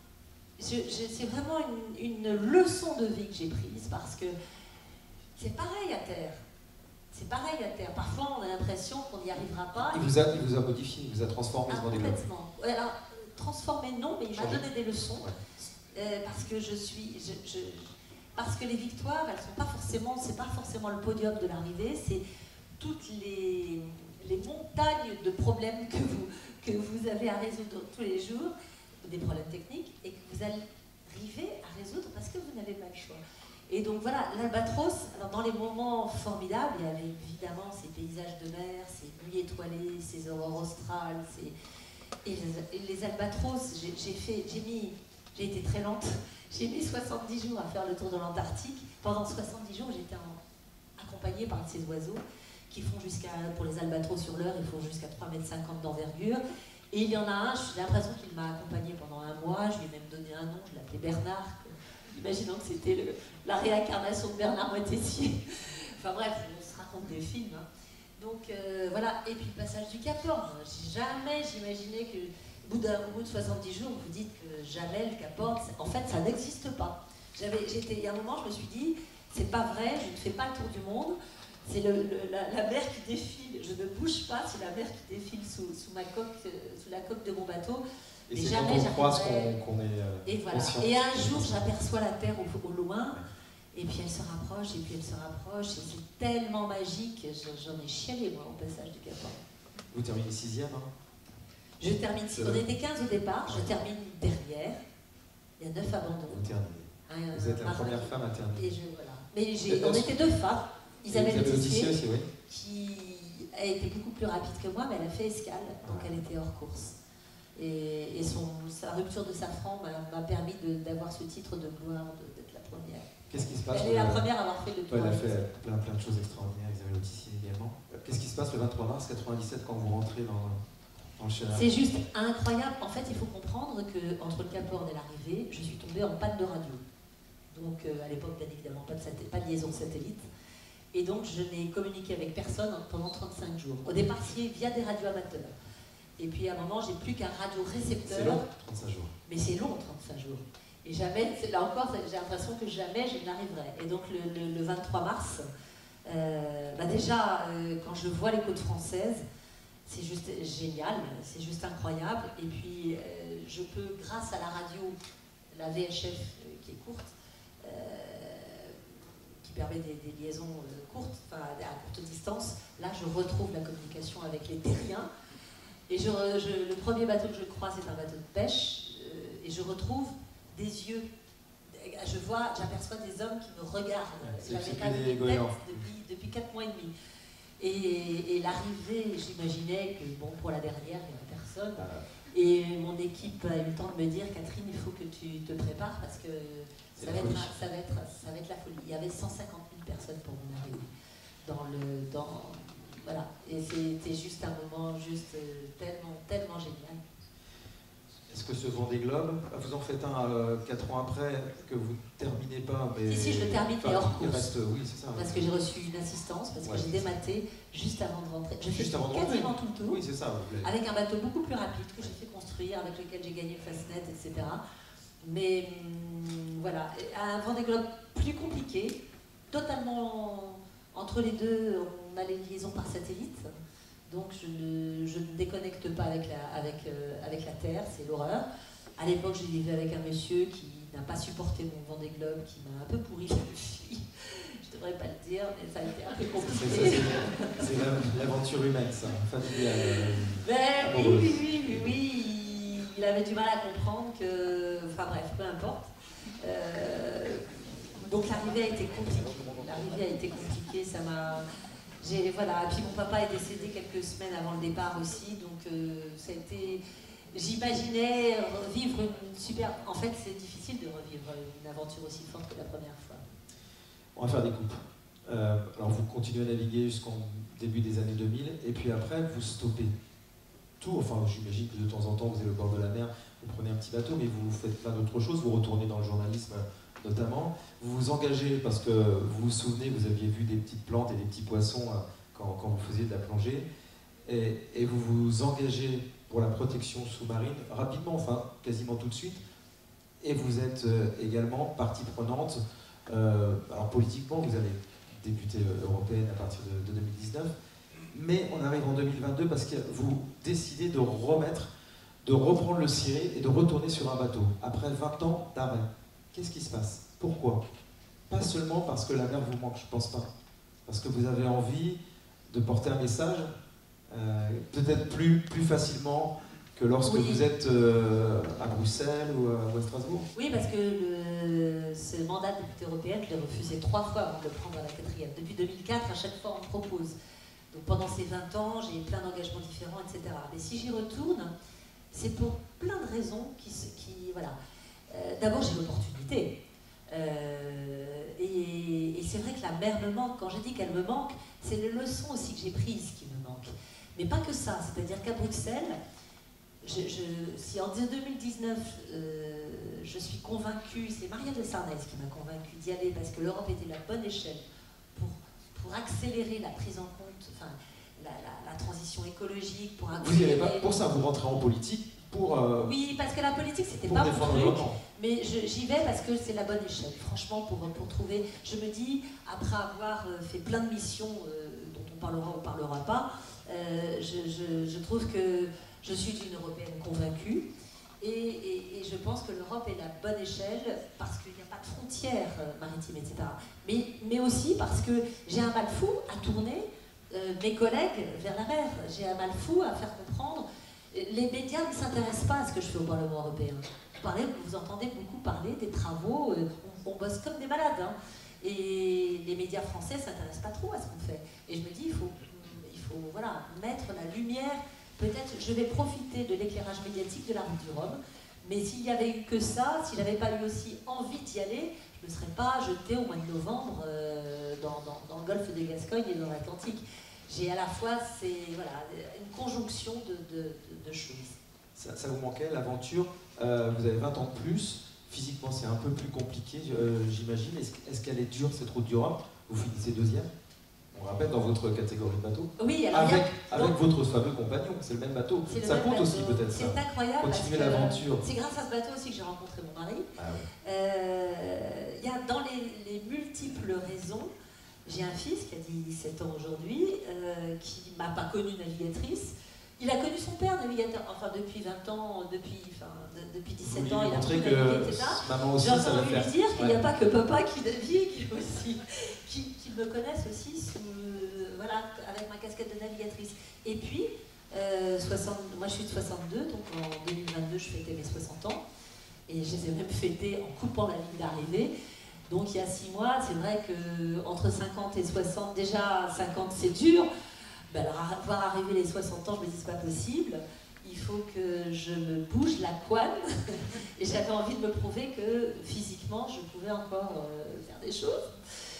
c'est vraiment une leçon de vie que j'ai prise, parce que c'est pareil à terre. C'est pareil à terre. Parfois, on a l'impression qu'on n'y arrivera pas. Il vous a modifié, il vous a transformé ce Vendée Globe. Complètement. Alors, transformé, non, mais il m'a donné des leçons. Ouais. Parce que parce que les victoires, elles sont pas forcément, c'est pas forcément le podium de l'arrivée, c'est toutes les montagnes de problèmes que vous avez à résoudre tous les jours, des problèmes techniques, et que vous allez arriver à résoudre parce que vous n'avez pas le choix. Et donc voilà, l'Albatros, alors dans les moments formidables, il y avait évidemment ces paysages de mer, ces nuits étoilées, ces aurores australes, et les Albatros, j'ai été très lente, j'ai mis 70 jours à faire le tour de l'Antarctique. Pendant 70 jours, j'étais accompagnée par ces oiseaux qui font pour les albatros sur l'heure, ils font jusqu'à 3,50 m d'envergure. Et il y en a un, j'ai l'impression qu'il m'a accompagnée pendant un mois, je lui ai même donné un nom, je l'appelais Bernard, imaginant que c'était la réincarnation de Bernard Moitessier. Enfin bref, on se raconte des films. Hein. Donc voilà, et puis le passage du Cap Horn. Jamais j'imaginais que, au bout de 70 jours, vous dites que jamais le Cap Horn, en fait, ça n'existe pas. Il y a un moment, je me suis dit, c'est pas vrai, je ne fais pas le tour du monde. C'est la mer qui défile, je ne bouge pas, c'est la mer qui défile sous la coque de mon bateau. Et c'est quand on croise qu'on est et voilà. conscient. Et un jour, j'aperçois la Terre au loin, et puis elle se rapproche, et puis elle se rapproche, et c'est tellement magique, j'en ai chialé, moi, au passage du Cap Horn. Vous terminez 6e, hein? Je termine, on était 15 au départ, je termine derrière, il y a 9 abandons. Vous terminez. Vous êtes la première femme à terminer. Voilà. Mais on était 2 femmes. Isabelle Autissier, oui. Qui a été beaucoup plus rapide que moi, mais elle a fait escale, donc elle était hors course. Et sa rupture de safran m'a permis d'avoir ce titre de gloire, d'être la première. Qu'est-ce qui se passe? Elle est la première à avoir fait le tour. Elle a fait plein de choses extraordinaires, Isabelle Autissier également. Qu'est-ce qui se passe le 23 mars 97 quand vous rentrez dans le Chénard? C'est juste incroyable. En fait, il faut comprendre qu'entre le Cap Horn et l'arrivée, je suis tombée en panne de radio. Donc à l'époque, bien évidemment, pas de liaison satellite. Et donc, je n'ai communiqué avec personne pendant 35 jours. Au départ, via des radios amateurs. Et puis, à un moment, j'ai plus qu'un radio-récepteur. C'est long, 35 jours. Mais c'est long, 35 jours. Et jamais, là encore, j'ai l'impression que jamais je n'arriverai. Et donc, le 23 mars, déjà, quand je vois les côtes françaises, c'est juste génial, c'est juste incroyable. Et puis, je peux, grâce à la radio, la VHF qui est courte, permet des liaisons courtes, enfin à courte distance. Là, je retrouve la communication avec les terriens. Et le premier bateau que je croise, c'est un bateau de pêche. Et je retrouve des yeux. J'aperçois des hommes qui me regardent. J'avais pas vu des têtes depuis 4 mois et demi. Et l'arrivée, j'imaginais que, bon, pour la dernière, il n'y avait personne. Et mon équipe a eu le temps de me dire, Catherine, il faut que tu te prépares parce que ça va être la folie. Il y avait 150 000 personnes pour mon arrivée. Voilà. Et c'était juste un moment tellement génial. Est-ce que ce Vendée Globe, vous en faites un 4 ans après, que vous ne terminez pas, mais... Si, je le termine, mais hors course. Oui, c'est ça. Parce que j'ai reçu une assistance, parce que j'ai dématé juste avant de rentrer. Je fais quasiment tout le tour, oui, c'est ça, avec un bateau beaucoup plus rapide que j'ai fait construire, avec lequel j'ai gagné le Fastnet, etc. Mais voilà, un Vendée Globe plus compliqué, totalement entre les deux, on a les liaisons par satellite. Donc je ne déconnecte pas avec la Terre, c'est l'horreur. À l'époque, j'ai vécu avec un monsieur qui n'a pas supporté mon Vendée Globe, qui m'a un peu pourri la vie. Je ne devrais pas le dire, mais ça a été un peu compliqué. C'est l'aventure humaine, ça, familiale. Oui. Il avait du mal à comprendre que... Enfin bref, peu importe. Donc l'arrivée a été compliquée. Ça m'a... Voilà, et puis mon papa est décédé quelques semaines avant le départ aussi, donc ça a été... J'imaginais revivre une super... En fait, c'est difficile de revivre une aventure aussi forte que la première fois. On va faire des coupes. Alors vous continuez à naviguer jusqu'en début des années 2000, et puis après, vous stoppez tout. Enfin, j'imagine que de temps en temps, vous êtes au bord de la mer, vous prenez un petit bateau, mais vous faites plein d'autres choses, vous retournez dans le journalisme notamment. Vous vous engagez parce que vous vous souvenez, vous aviez vu des petites plantes et des petits poissons quand vous faisiez de la plongée. Et vous vous engagez pour la protection sous-marine, rapidement, enfin quasiment tout de suite, et vous êtes également partie prenante, alors politiquement vous allez député européenne à partir de 2019, mais on arrive en 2022 parce que vous décidez de reprendre le ciré et de retourner sur un bateau, après 20 ans d'arrêt. Qu'est-ce qui se passe? Pourquoi? Pas seulement parce que la mer vous manque, je pense pas. Parce que vous avez envie de porter un message, peut-être plus facilement que lorsque vous êtes à Bruxelles ou à Strasbourg. Oui, parce que ce mandat de députée européenne, je l'ai refusé 3 fois avant de le prendre à la 4e. Depuis 2004, à chaque fois, on me propose. Donc pendant ces 20 ans, j'ai eu plein d'engagements différents, etc. Mais si j'y retourne, c'est pour plein de raisons voilà. D'abord, j'ai l'opportunité. Et c'est vrai que la mer me manque. Quand je dis qu'elle me manque, c'est les leçons aussi que j'ai prises qui me manquent. Mais pas que ça. C'est-à-dire qu'à Bruxelles, si en 2019, je suis convaincue, c'est Marielle de Sarnez qui m'a convaincue d'y aller parce que l'Europe était la bonne échelle pour accélérer la prise en compte, enfin, la transition écologique, pour accélérer... Vous n'y allez pas pour ça, vous rentrez en politique pour... Oui, parce que la politique, c'était pas mon truc, mais j'y vais parce que c'est la bonne échelle. Franchement, pour trouver... Je me dis, après avoir fait plein de missions dont on parlera ou on parlera pas, je trouve que je suis une Européenne convaincue et je pense que l'Europe est la bonne échelle parce qu'il n'y a pas de frontières maritimes, etc. Mais aussi parce que j'ai un mal fou à tourner mes collègues vers la mer. J'ai un mal fou à faire comprendre. Les médias ne s'intéressent pas à ce que je fais au Parlement européen. Vous entendez beaucoup parler des travaux, on bosse comme des malades. Hein. Et les médias français ne s'intéressent pas trop à ce qu'on fait. Et je me dis, il faut voilà, mettre la lumière. Peut-être je vais profiter de l'éclairage médiatique de la route du Rhum, mais s'il n'y avait eu que ça, si je n'avais pas eu aussi envie d'y aller, je ne me serais pas jetée au mois de novembre dans le golfe de Gascogne et dans l'Atlantique. J'ai à la fois voilà, une conjonction de choses. Ça vous manquait, l'aventure? Vous avez 20 ans de plus, physiquement c'est un peu plus compliqué, j'imagine. Est-ce qu'elle est dure cette route du Rhum? Vous finissez 2e? On rappelle dans votre catégorie de bateau. Oui, alors avec votre fameux compagnon, c'est le même bateau. Ça compte bateau. Aussi peut-être ça. C'est incroyable. Continuer l'aventure. C'est grâce à ce bateau aussi que j'ai rencontré mon mari. Ah oui. Y a dans les multiples raisons, j'ai un fils qui a 17 ans aujourd'hui, qui m'a pas connue navigatrice. Il a connu son père navigateur, enfin depuis 20 ans, depuis 17 ans, il a appris à naviguer, etc. Maman aussi, ça va faire. Lui dire qu'il n'y a pas que papa qui navigue, aussi, qu'il me connaisse aussi voilà, avec ma casquette de navigatrice. Et puis, moi je suis de 62, donc en 2022 je fêtais mes 60 ans, et je les ai même fêtés en coupant la ligne d'arrivée. Donc il y a 6 mois, c'est vrai qu'entre 50 et 60, déjà 50 c'est dur, ben alors voir arriver les 60 ans, je me dis c'est pas possible, il faut que je me bouge la couenne, et j'avais envie de me prouver que physiquement je pouvais encore faire des choses.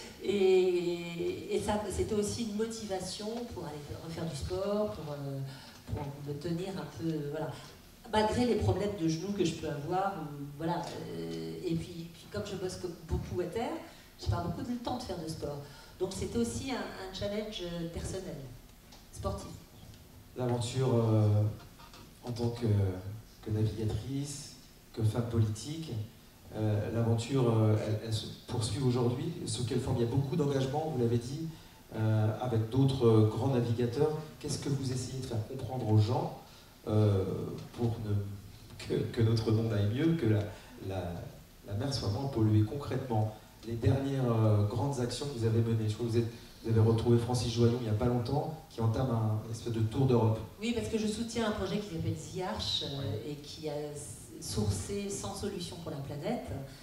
Et ça, c'était aussi une motivation pour aller refaire du sport, pour me tenir un peu, voilà, malgré les problèmes de genoux que je peux avoir, voilà. Et puis comme je bosse beaucoup à terre, j'ai pas beaucoup de temps de faire de sport. Donc c'était aussi un challenge personnel, sportif. L'aventure en tant que navigatrice, que femme politique, l'aventure, elle se poursuit aujourd'hui. Sous quelle forme? Il y a beaucoup d'engagement, vous l'avez dit, avec d'autres grands navigateurs. Qu'est-ce que vous essayez de faire comprendre aux gens pour que notre monde aille mieux, que la mer soit moins polluée concrètement? Les dernières grandes actions que vous avez menées, je crois que vous avez retrouvé Francis Joyon il n'y a pas longtemps, qui entame un espèce de tour d'Europe. Oui, parce que je soutiens un projet qui s'appelle ZIARCH et qui a sourcé 100 solutions pour la planète.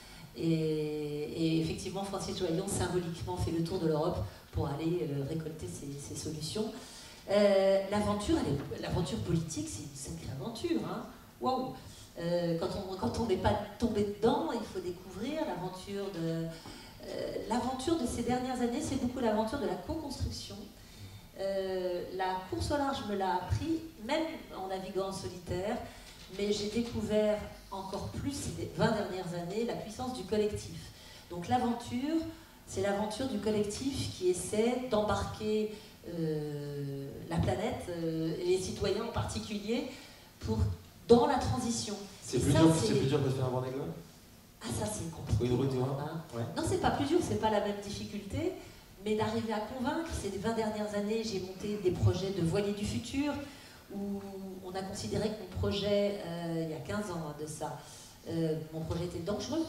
Et effectivement, Francis Joyon symboliquement fait le tour de l'Europe pour aller récolter ces solutions. L'aventure politique, c'est une sacrée aventure. Hein. Waouh! Quand on n'est pas tombé dedans, il faut découvrir l'aventure de... L'aventure de ces dernières années, c'est beaucoup l'aventure de la co-construction. La course au large me l'a appris, même en naviguant en solitaire, mais j'ai découvert encore plus ces 20 dernières années la puissance du collectif. Donc l'aventure, c'est l'aventure du collectif qui essaie d'embarquer la planète, et les citoyens en particulier, dans la transition. C'est plus dur que de faire un Vendée Globe? Ah, ça c'est compliqué. Une route du Rhum, ouais. Non, c'est pas plus dur, c'est pas la même difficulté, mais d'arriver à convaincre. Ces 20 dernières années, j'ai monté des projets de voiliers du futur, où on a considéré que mon projet, il y a 15 ans de ça, mon projet était dangereux.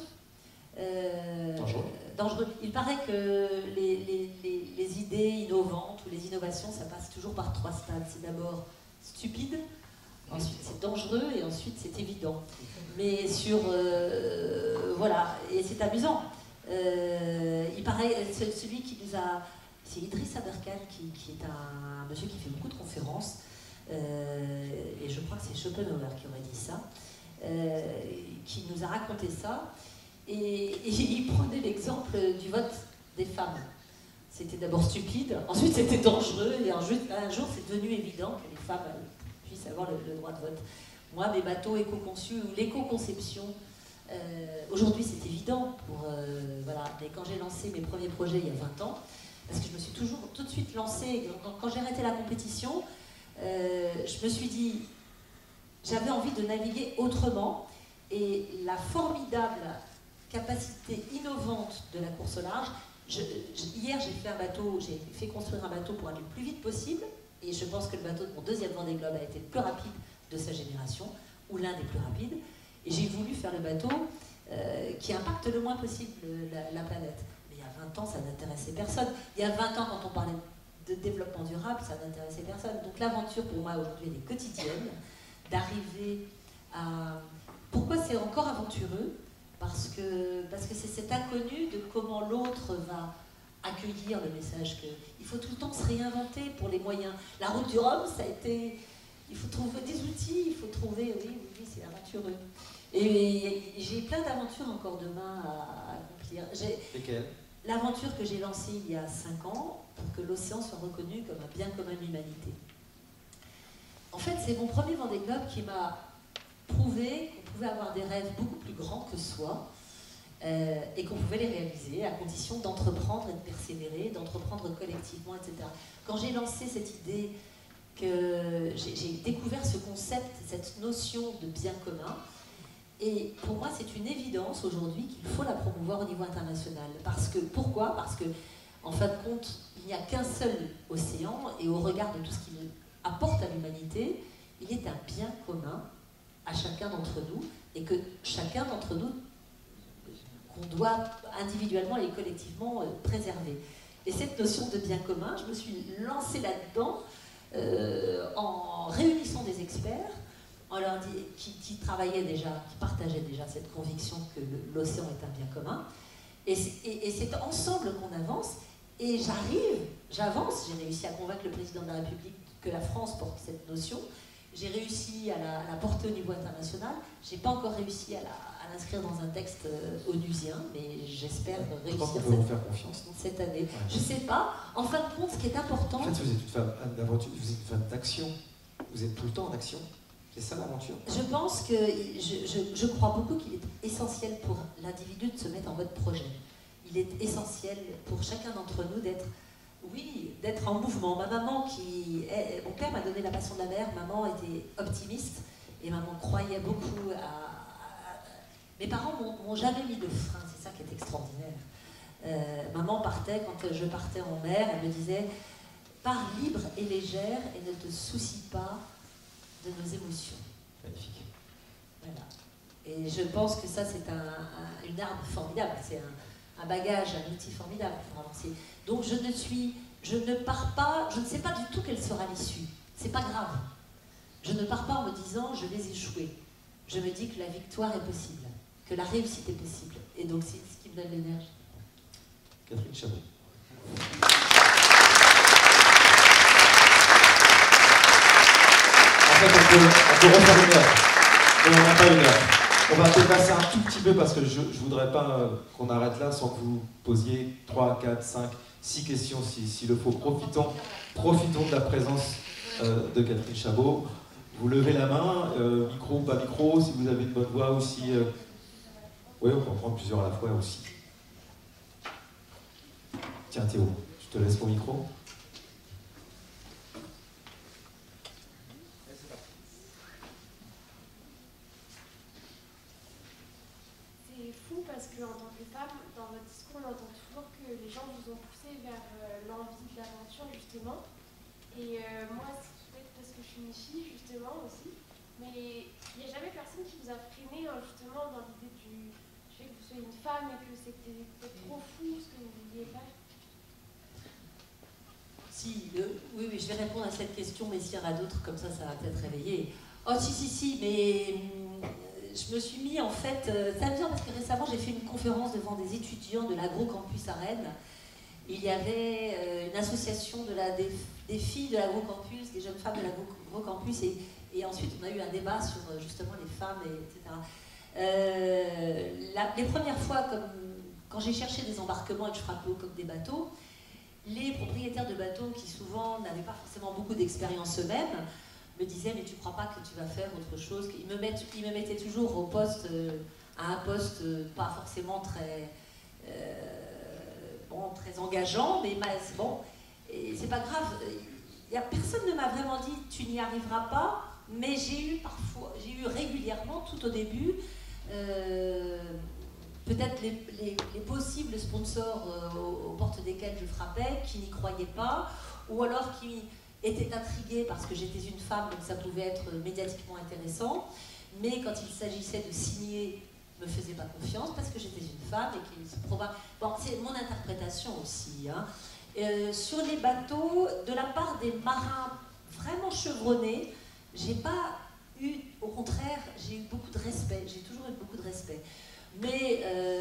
Dangereux. Il paraît que les idées innovantes ou les innovations, ça passe toujours par 3 stades. C'est d'abord stupide, ensuite c'est dangereux et ensuite c'est évident. Mais voilà, et c'est amusant. Il paraît, celui qui nous a... C'est Idriss Aberkan, qui est un monsieur qui fait beaucoup de conférences, et je crois que c'est Schopenhauer qui aurait dit ça, qui nous a raconté ça, et il prenait l'exemple du vote des femmes. C'était d'abord stupide, ensuite c'était dangereux, et un jour c'est devenu évident que les femmes puissent avoir le droit de vote. Moi, mes bateaux éco-conçus ou l'éco-conception, aujourd'hui c'est évident, voilà. Mais quand j'ai lancé mes premiers projets il y a 20 ans, parce que je me suis toujours tout de suite lancée, quand j'ai arrêté la compétition, je me suis dit, j'avais envie de naviguer autrement, et la formidable capacité innovante de la course au large, hier j'ai fait un bateau, j'ai fait construire un bateau pour aller le plus vite possible, et je pense que le bateau de mon deuxième Vendée Globe a été le plus rapide de sa génération, ou l'un des plus rapides, et j'ai voulu faire le bateau qui impacte le moins possible la planète. Mais il y a 20 ans, ça n'intéressait personne. Il y a 20 ans, quand on parlait de développement durable, ça n'intéressait personne. Donc l'aventure, pour moi, aujourd'hui, elle est quotidienne, d'arriver à... Pourquoi c'est encore aventureux? Parce que c'est cet inconnu de comment l'autre va accueillir le message qu'il faut tout le temps se réinventer pour les moyens. La route du Rhum, ça a été... Il faut trouver des outils, il faut trouver... Oui, c'est aventureux. Et j'ai plein d'aventures encore demain à accomplir. Lesquelles? L'aventure que j'ai lancée il y a 5 ans, pour que l'océan soit reconnu comme un bien commun de l'humanité. En fait, c'est mon premier Vendée Globe qui m'a prouvé qu'on pouvait avoir des rêves beaucoup plus grands que soi, et qu'on pouvait les réaliser à condition d'entreprendre et de persévérer, d'entreprendre collectivement, etc. Quand j'ai lancé cette idée, que j'ai découvert ce concept, cette notion de bien commun, et pour moi c'est une évidence aujourd'hui qu'il faut la promouvoir au niveau international. Pourquoi? Parce que, en fin de compte, il n'y a qu'un seul océan, et au regard de tout ce qu'il apporte à l'humanité, il est un bien commun à chacun d'entre nous, et que chacun d'entre nous, qu'on doit individuellement et collectivement préserver. Et cette notion de bien commun, je me suis lancée là-dedans en réunissant des experts, qui travaillaient déjà, qui partageaient déjà cette conviction que l'océan est un bien commun. Et c'est ensemble qu'on avance, et j'avance, j'ai réussi à convaincre le président de la République que la France porte cette notion. J'ai réussi à la porter au niveau international. Je n'ai pas encore réussi à l'inscrire dans un texte onusien, mais j'espère réussir. Je pense qu'on peut vous faire confiance. Cette année. Ouais. Je ne sais pas. En fin de compte, ce qui est important... En fait, vous êtes une femme d'aventure, vous êtes une femme d'action. Vous êtes tout le temps en action. C'est ça l'aventure. Je pense que... Je crois beaucoup qu'il est essentiel pour l'individu de se mettre en mode projet. Il est essentiel pour chacun d'entre nous d'être... Oui, d'être en mouvement. Ma maman mon père m'a donné la passion de la mer, maman était optimiste et maman croyait beaucoup à... Mes parents m'ont jamais mis de frein, c'est ça qui est extraordinaire. Maman partait, quand je partais en mer, elle me disait « Pars libre et légère et ne te soucie pas de nos émotions. » Magnifique. Voilà. Et je pense que ça, c'est une arme formidable, c'est un bagage, un outil formidable pour avancer. Donc je ne pars pas, je ne sais pas du tout quelle sera l'issue. C'est pas grave. Je ne pars pas en me disant je vais échouer. Je me dis que la victoire est possible, que la réussite est possible. Et donc c'est ce qui me donne l'énergie. Catherine Chabot. En fait, on peut refaire une heure. Mais on n'a pas une heure. On va dépasser un tout petit peu parce que je ne voudrais pas qu'on arrête là sans que vous posiez 3, 4, 5, 6 questions s'il le faut. Profitons de la présence de Catherine Chabot. Vous levez la main, micro ou pas micro, si vous avez une bonne voix aussi. Oui, on peut en prendre plusieurs à la fois aussi. Tiens Théo, je te laisse mon micro. qu'en tant que femme, dans votre discours, on entend toujours que les gens vous ont poussé vers l'envie de l'aventure, justement. Et moi, c'est peut-être parce que je suis une fille, justement, aussi. Mais il n'y a jamais personne qui vous a freiné, justement, dans l'idée du fait que vous soyez une femme et que c'était peut-être trop fou ce que vous vouliez faire. Si, oui, je vais répondre à cette question, mais s'il y en a d'autres, comme ça va peut-être réveiller. Oh, si, mais je me suis mis, en fait, ça me vient parce que récemment, j'ai fait une conférence devant des étudiants de l'Agrocampus à Rennes. Il y avait une association des filles de l'Agrocampus, des jeunes femmes de l'Agrocampus, et ensuite, on a eu un débat sur, justement, les femmes, etc. Les premières fois, quand j'ai cherché des embarquements et que je frappais au coq des bateaux, les propriétaires de bateaux qui souvent n'avaient pas forcément beaucoup d'expérience eux-mêmes me disaient mais tu crois pas que tu vas faire autre chose. Ils me mettaient toujours au poste, à un poste pas forcément très engageant, mais bon, c'est pas grave. Personne ne m'a vraiment dit tu n'y arriveras pas, mais j'ai eu régulièrement tout au début peut-être les possibles sponsors aux portes desquels je frappais, qui n'y croyaient pas, ou alors qui étaient intrigués parce que j'étais une femme, donc ça pouvait être médiatiquement intéressant, mais quand il s'agissait de signer, ne me faisaient pas confiance parce que j'étais une femme et qu'il se probable. Bon, c'est mon interprétation aussi. Hein. Sur les bateaux, de la part des marins vraiment chevronnés, j'ai pas eu, au contraire, j'ai eu beaucoup de respect, j'ai toujours eu beaucoup de respect. Mais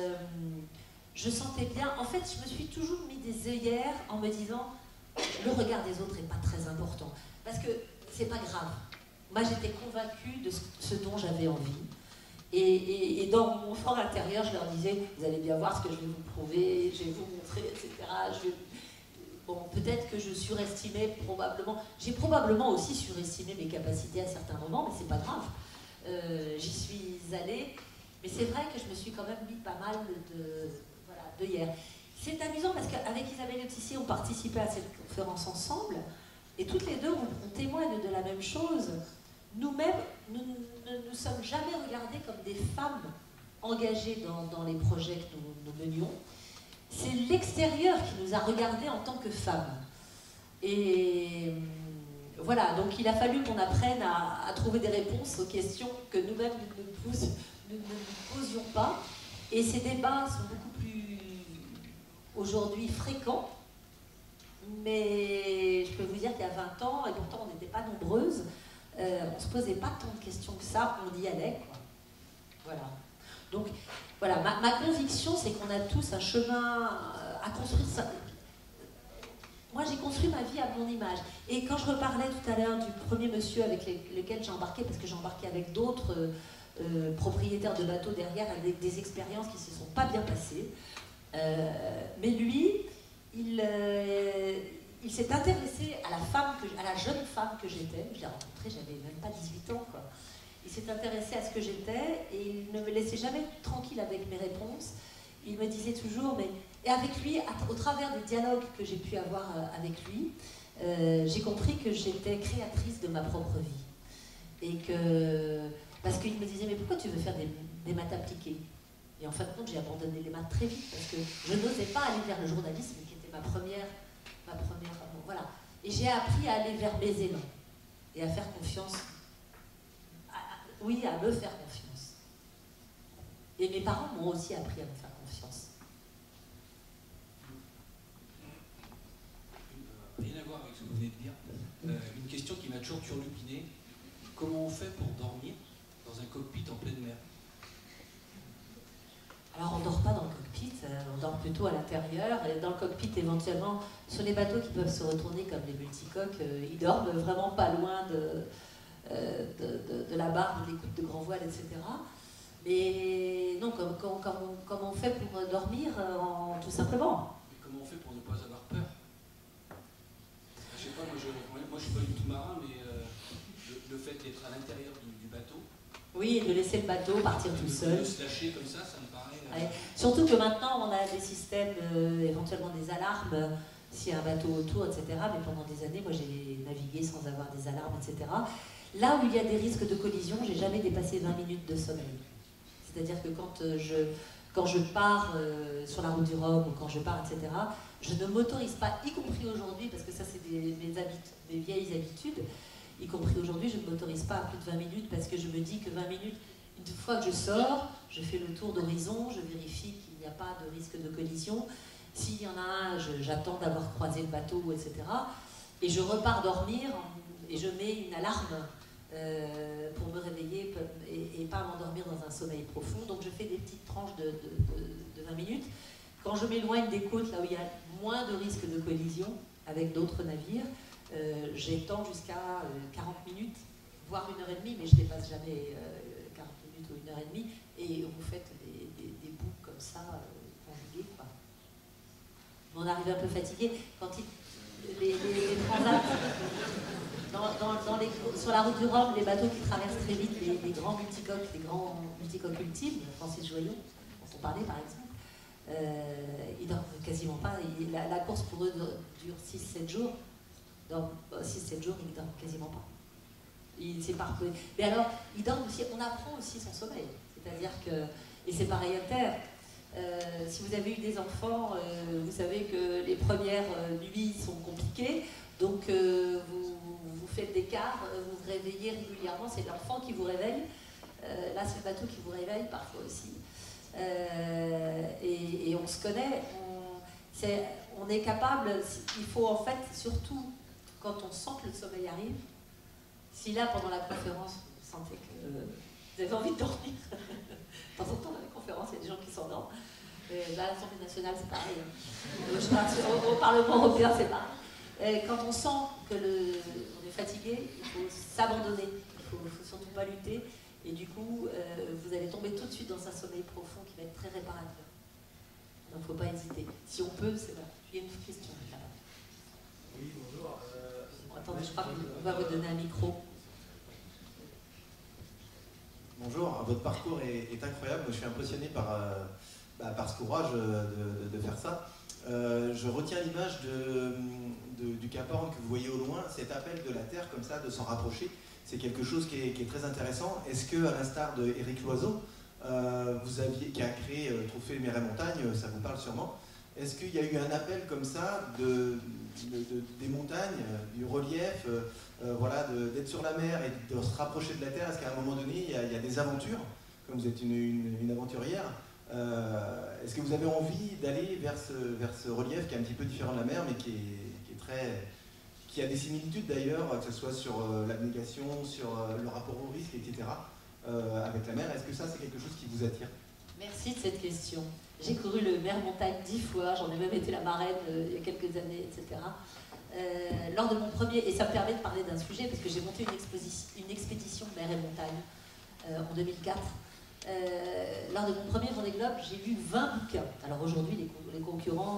je sentais bien, en fait, je me suis toujours mis des œillères en me disant le regard des autres n'est pas très important. Parce que c'est pas grave. Moi, j'étais convaincue de ce dont j'avais envie. Et dans mon fort intérieur, je leur disais vous allez bien voir ce que je vais vous prouver, je vais vous montrer, etc. Bon, peut-être que je surestimais probablement. J'ai probablement aussi surestimé mes capacités à certains moments, mais c'est pas grave. J'y suis allée. Mais c'est vrai que je me suis quand même mis pas mal d'œillères. C'est amusant parce qu'avec Isabelle Autissier, on participait à cette conférence ensemble, et toutes les deux, on témoigne de la même chose. Nous-mêmes, nous ne nous sommes jamais regardées comme des femmes engagées dans les projets que nous menions. C'est l'extérieur qui nous a regardées en tant que femmes. Et voilà, donc il a fallu qu'on apprenne à trouver des réponses aux questions que nous-mêmes nous ne posions pas. Et ces débats sont beaucoup plus, aujourd'hui, fréquents. Mais je peux vous dire qu'il y a 20 ans, et pourtant on n'était pas nombreuses, on ne se posait pas tant de questions que ça, on y allait, quoi. Voilà. Donc, voilà, ma conviction, c'est qu'on a tous un chemin à construire. Moi, j'ai construit ma vie à mon image. Et quand je reparlais tout à l'heure du premier monsieur avec lequel j'ai embarqué, parce que j'ai embarqué avec d'autres propriétaires de bateaux derrière, avec des expériences qui ne se sont pas bien passées, mais lui, il s'est intéressé à la jeune femme que j'étais. Je l'ai rencontrée, j'avais même pas 18 ans, quoi. Il s'est intéressé à ce que j'étais et il ne me laissait jamais tranquille avec mes réponses. Il me disait toujours, et avec lui, au travers des dialogues que j'ai pu avoir avec lui, j'ai compris que j'étais créatrice de ma propre vie. Et parce qu'il me disait, mais pourquoi tu veux faire des maths appliquées? Et en fin de compte, j'ai abandonné les maths très vite parce que je n'osais pas aller vers le journalisme qui était ma première amour. Voilà. Et j'ai appris à aller vers mes élans et à faire confiance. À me faire confiance. Et mes parents m'ont aussi appris à me faire confiance. Rien à voir avec ce que vous venez de dire. Une question qui m'a toujours turlupiné. Comment on fait pour dormir dans un cockpit en pleine mer? Alors on ne dort pas dans le cockpit, on dort plutôt à l'intérieur. Et dans le cockpit, éventuellement, sur les bateaux qui peuvent se retourner comme les multicoques, ils dorment vraiment pas loin de la barre, de l'écoute de grand voile, etc. Mais non, comment on fait pour dormir tout simplement? Et comment on fait pour ne pas avoir peur? Je sais pas, moi je suis pas du tout marin, mais le fait d'être à l'intérieur du bateau. Oui, et de laisser le bateau partir tout seul. De se lâcher comme ça me paraît... Ouais. Surtout que maintenant on a des systèmes, éventuellement des alarmes, s'il y a un bateau autour, etc. Mais pendant des années, moi j'ai navigué sans avoir des alarmes, etc. Là où il y a des risques de collision, j'ai jamais dépassé 20 minutes de sommeil. C'est-à-dire que quand je pars sur la route du Rhum ou quand je pars, etc., je ne m'autorise pas, y compris aujourd'hui, parce que ça c'est mes vieilles habitudes, y compris aujourd'hui, je ne m'autorise pas à plus de 20 minutes parce que je me dis que 20 minutes, une fois que je sors, je fais le tour d'horizon, je vérifie qu'il n'y a pas de risque de collision. S'il y en a un, j'attends d'avoir croisé le bateau, etc. Et je repars dormir et je mets une alarme pour me réveiller et pas m'endormir dans un sommeil profond. Donc je fais des petites tranches de 20 minutes. Quand je m'éloigne des côtes, là où il y a moins de risques de collision avec d'autres navires, j'étends jusqu'à 40 minutes, voire 1h30, mais je ne dépasse jamais 40 minutes ou 1h30. Et vous faites des bouts comme ça, conjugués, quoi. On arrive un peu fatigué. Quand les transats, sur la route du Rhum, les bateaux qui traversent très vite, les grands multicoques ultimes, Francis Joyon, dont on parlait par exemple, ils dorment quasiment pas. La course pour eux dure 6-7 jours. Dans 6-7 jours, ils dorment quasiment pas. C'est parfait. Mais alors, ils dorment aussi, on apprend aussi son sommeil. C'est-à-dire que, et c'est pareil à terre, si vous avez eu des enfants, vous savez que les premières nuits sont compliquées, donc vous faites des quarts, vous vous réveillez régulièrement, c'est l'enfant qui vous réveille, là c'est le bateau qui vous réveille parfois aussi. Et on se connaît, on est capable, il faut en fait, surtout quand on sent que le sommeil arrive, si là pendant la conférence vous sentez que vous avez envie de dormir, de temps en temps dans les conférences il y a des gens qui s'endorment, là à l'Assemblée nationale c'est pareil, au Parlement européen c'est pareil. Quand on sent que on est fatigué, il faut s'abandonner, il faut surtout pas lutter, et du coup vous allez tomber tout de suite dans un sommeil profond qui va être très réparateur. Donc il ne faut pas hésiter. Si on peut, c'est là. Il y a une question là. Oui, bonjour. Attendez, je crois qu'on va vous donner un micro. Bonjour, votre parcours est incroyable. Moi, je suis impressionné par ce courage de faire ça. Je retiens l'image du Cap Horn que vous voyez au loin, cet appel de la Terre comme ça, de s'en rapprocher. C'est quelque chose qui est très intéressant. Est-ce que, à l'instar de Éric Loiseau, qui a créé Trophée Mer et Montagne, ça vous parle sûrement, est-ce qu'il y a eu un appel comme ça des montagnes, du relief, voilà, d'être sur la mer et de se rapprocher de la Terre? Est-ce qu'à un moment donné, il y a des aventures, comme vous êtes une aventurière, est-ce que vous avez envie d'aller vers ce relief qui est un petit peu différent de la mer, mais qui a des similitudes d'ailleurs, que ce soit sur l'abnégation, sur le rapport au risque, etc., avec la mer? Est-ce que ça, c'est quelque chose qui vous attire? Merci de cette question. J'ai couru le Mer-Montagne 10 fois, j'en ai même été la marraine il y a quelques années, etc. Lors de mon premier, et ça me permet de parler d'un sujet, parce que j'ai monté une expédition mer et montagne en 2004. Lors de mon premier Vendée Globe, j'ai lu 20 bouquins. Alors aujourd'hui, les concurrents,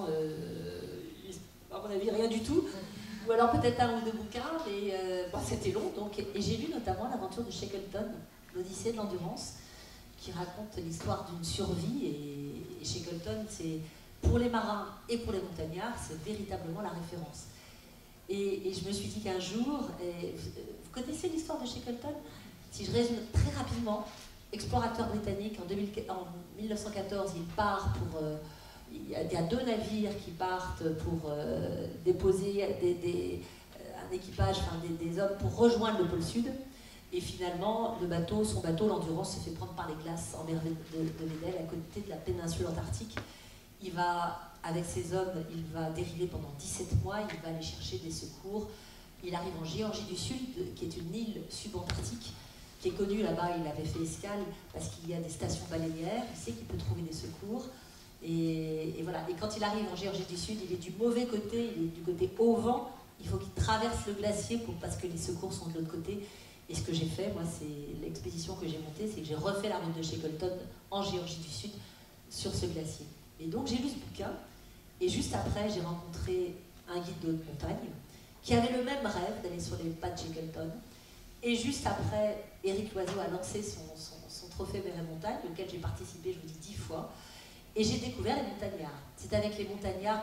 à mon avis, rien du tout. Ou alors peut-être un ou deux bouquins, mais bon, c'était long. Donc, et j'ai lu notamment l'aventure de Shackleton, l'Odyssée de l'endurance, qui raconte l'histoire d'une survie. Et Shackleton, c'est pour les marins et pour les montagnards, c'est véritablement la référence. Et je me suis dit qu'un jour, vous connaissez l'histoire de Shackleton? Si je résume très rapidement, explorateur britannique, en 1914, il part pour... il y a deux navires qui partent pour déposer un équipage, enfin des hommes pour rejoindre le pôle sud. Et finalement, son bateau, l'Endurance, se fait prendre par les glaces en mer de Weddell, à côté de la péninsule antarctique. Il va, avec ses hommes, il va dériver pendant 17 mois, il va aller chercher des secours. Il arrive en Géorgie du Sud, qui est une île subantarctique, qui est connue là-bas. Il avait fait escale parce qu'il y a des stations baleinières, il sait qu'il peut trouver des secours. Et voilà. Et quand il arrive en Géorgie du Sud, il est du mauvais côté, il est du côté au vent. Il faut qu'il traverse le glacier parce que les secours sont de l'autre côté. Et ce que j'ai fait, moi, c'est l'expédition que j'ai montée, c'est que j'ai refait la route de Shackleton en Géorgie du Sud sur ce glacier. Et donc j'ai lu ce bouquin, et juste après, j'ai rencontré un guide de haute montagne qui avait le même rêve d'aller sur les pas de Shackleton. Et juste après, Éric Loiseau a lancé son trophée Mer et Montagne, auquel j'ai participé, je vous dis, 10 fois. Et j'ai découvert les montagnards. C'est avec les montagnards,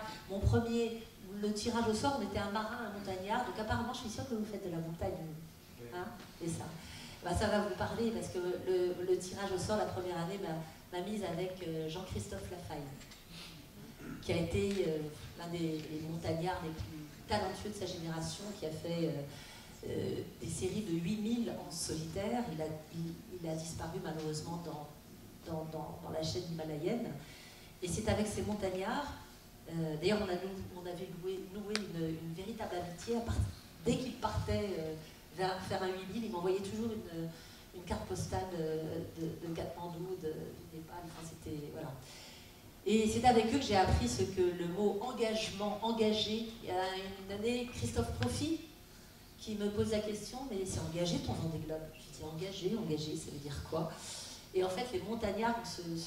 le tirage au sort, on était un marin, un montagnard, donc apparemment, je suis sûre que vous faites de la montagne. Hein, et ça. Bah, ça va vous parler parce que le tirage au sort la première année m'a m'a mise avec Jean-Christophe Lafaille, qui a été l'un des montagnards les plus talentueux de sa génération, qui a fait des séries de 8000 en solitaire. Il a disparu malheureusement dans la chaîne himalayenne. Et c'est avec ces montagnards, d'ailleurs on avait noué une véritable amitié. Dès qu'il partait faire un 8000, il m'envoyait toujours une carte postale de Katmandou, du Népal. Enfin, c'était, voilà. Et c'est avec eux que j'ai appris ce que le mot engagement, engagé. Il y a une année, Christophe Profi qui me pose la question, mais c'est engagé ton Vendée Globe? Je dis engagé, ça veut dire quoi? Et en fait, les montagnards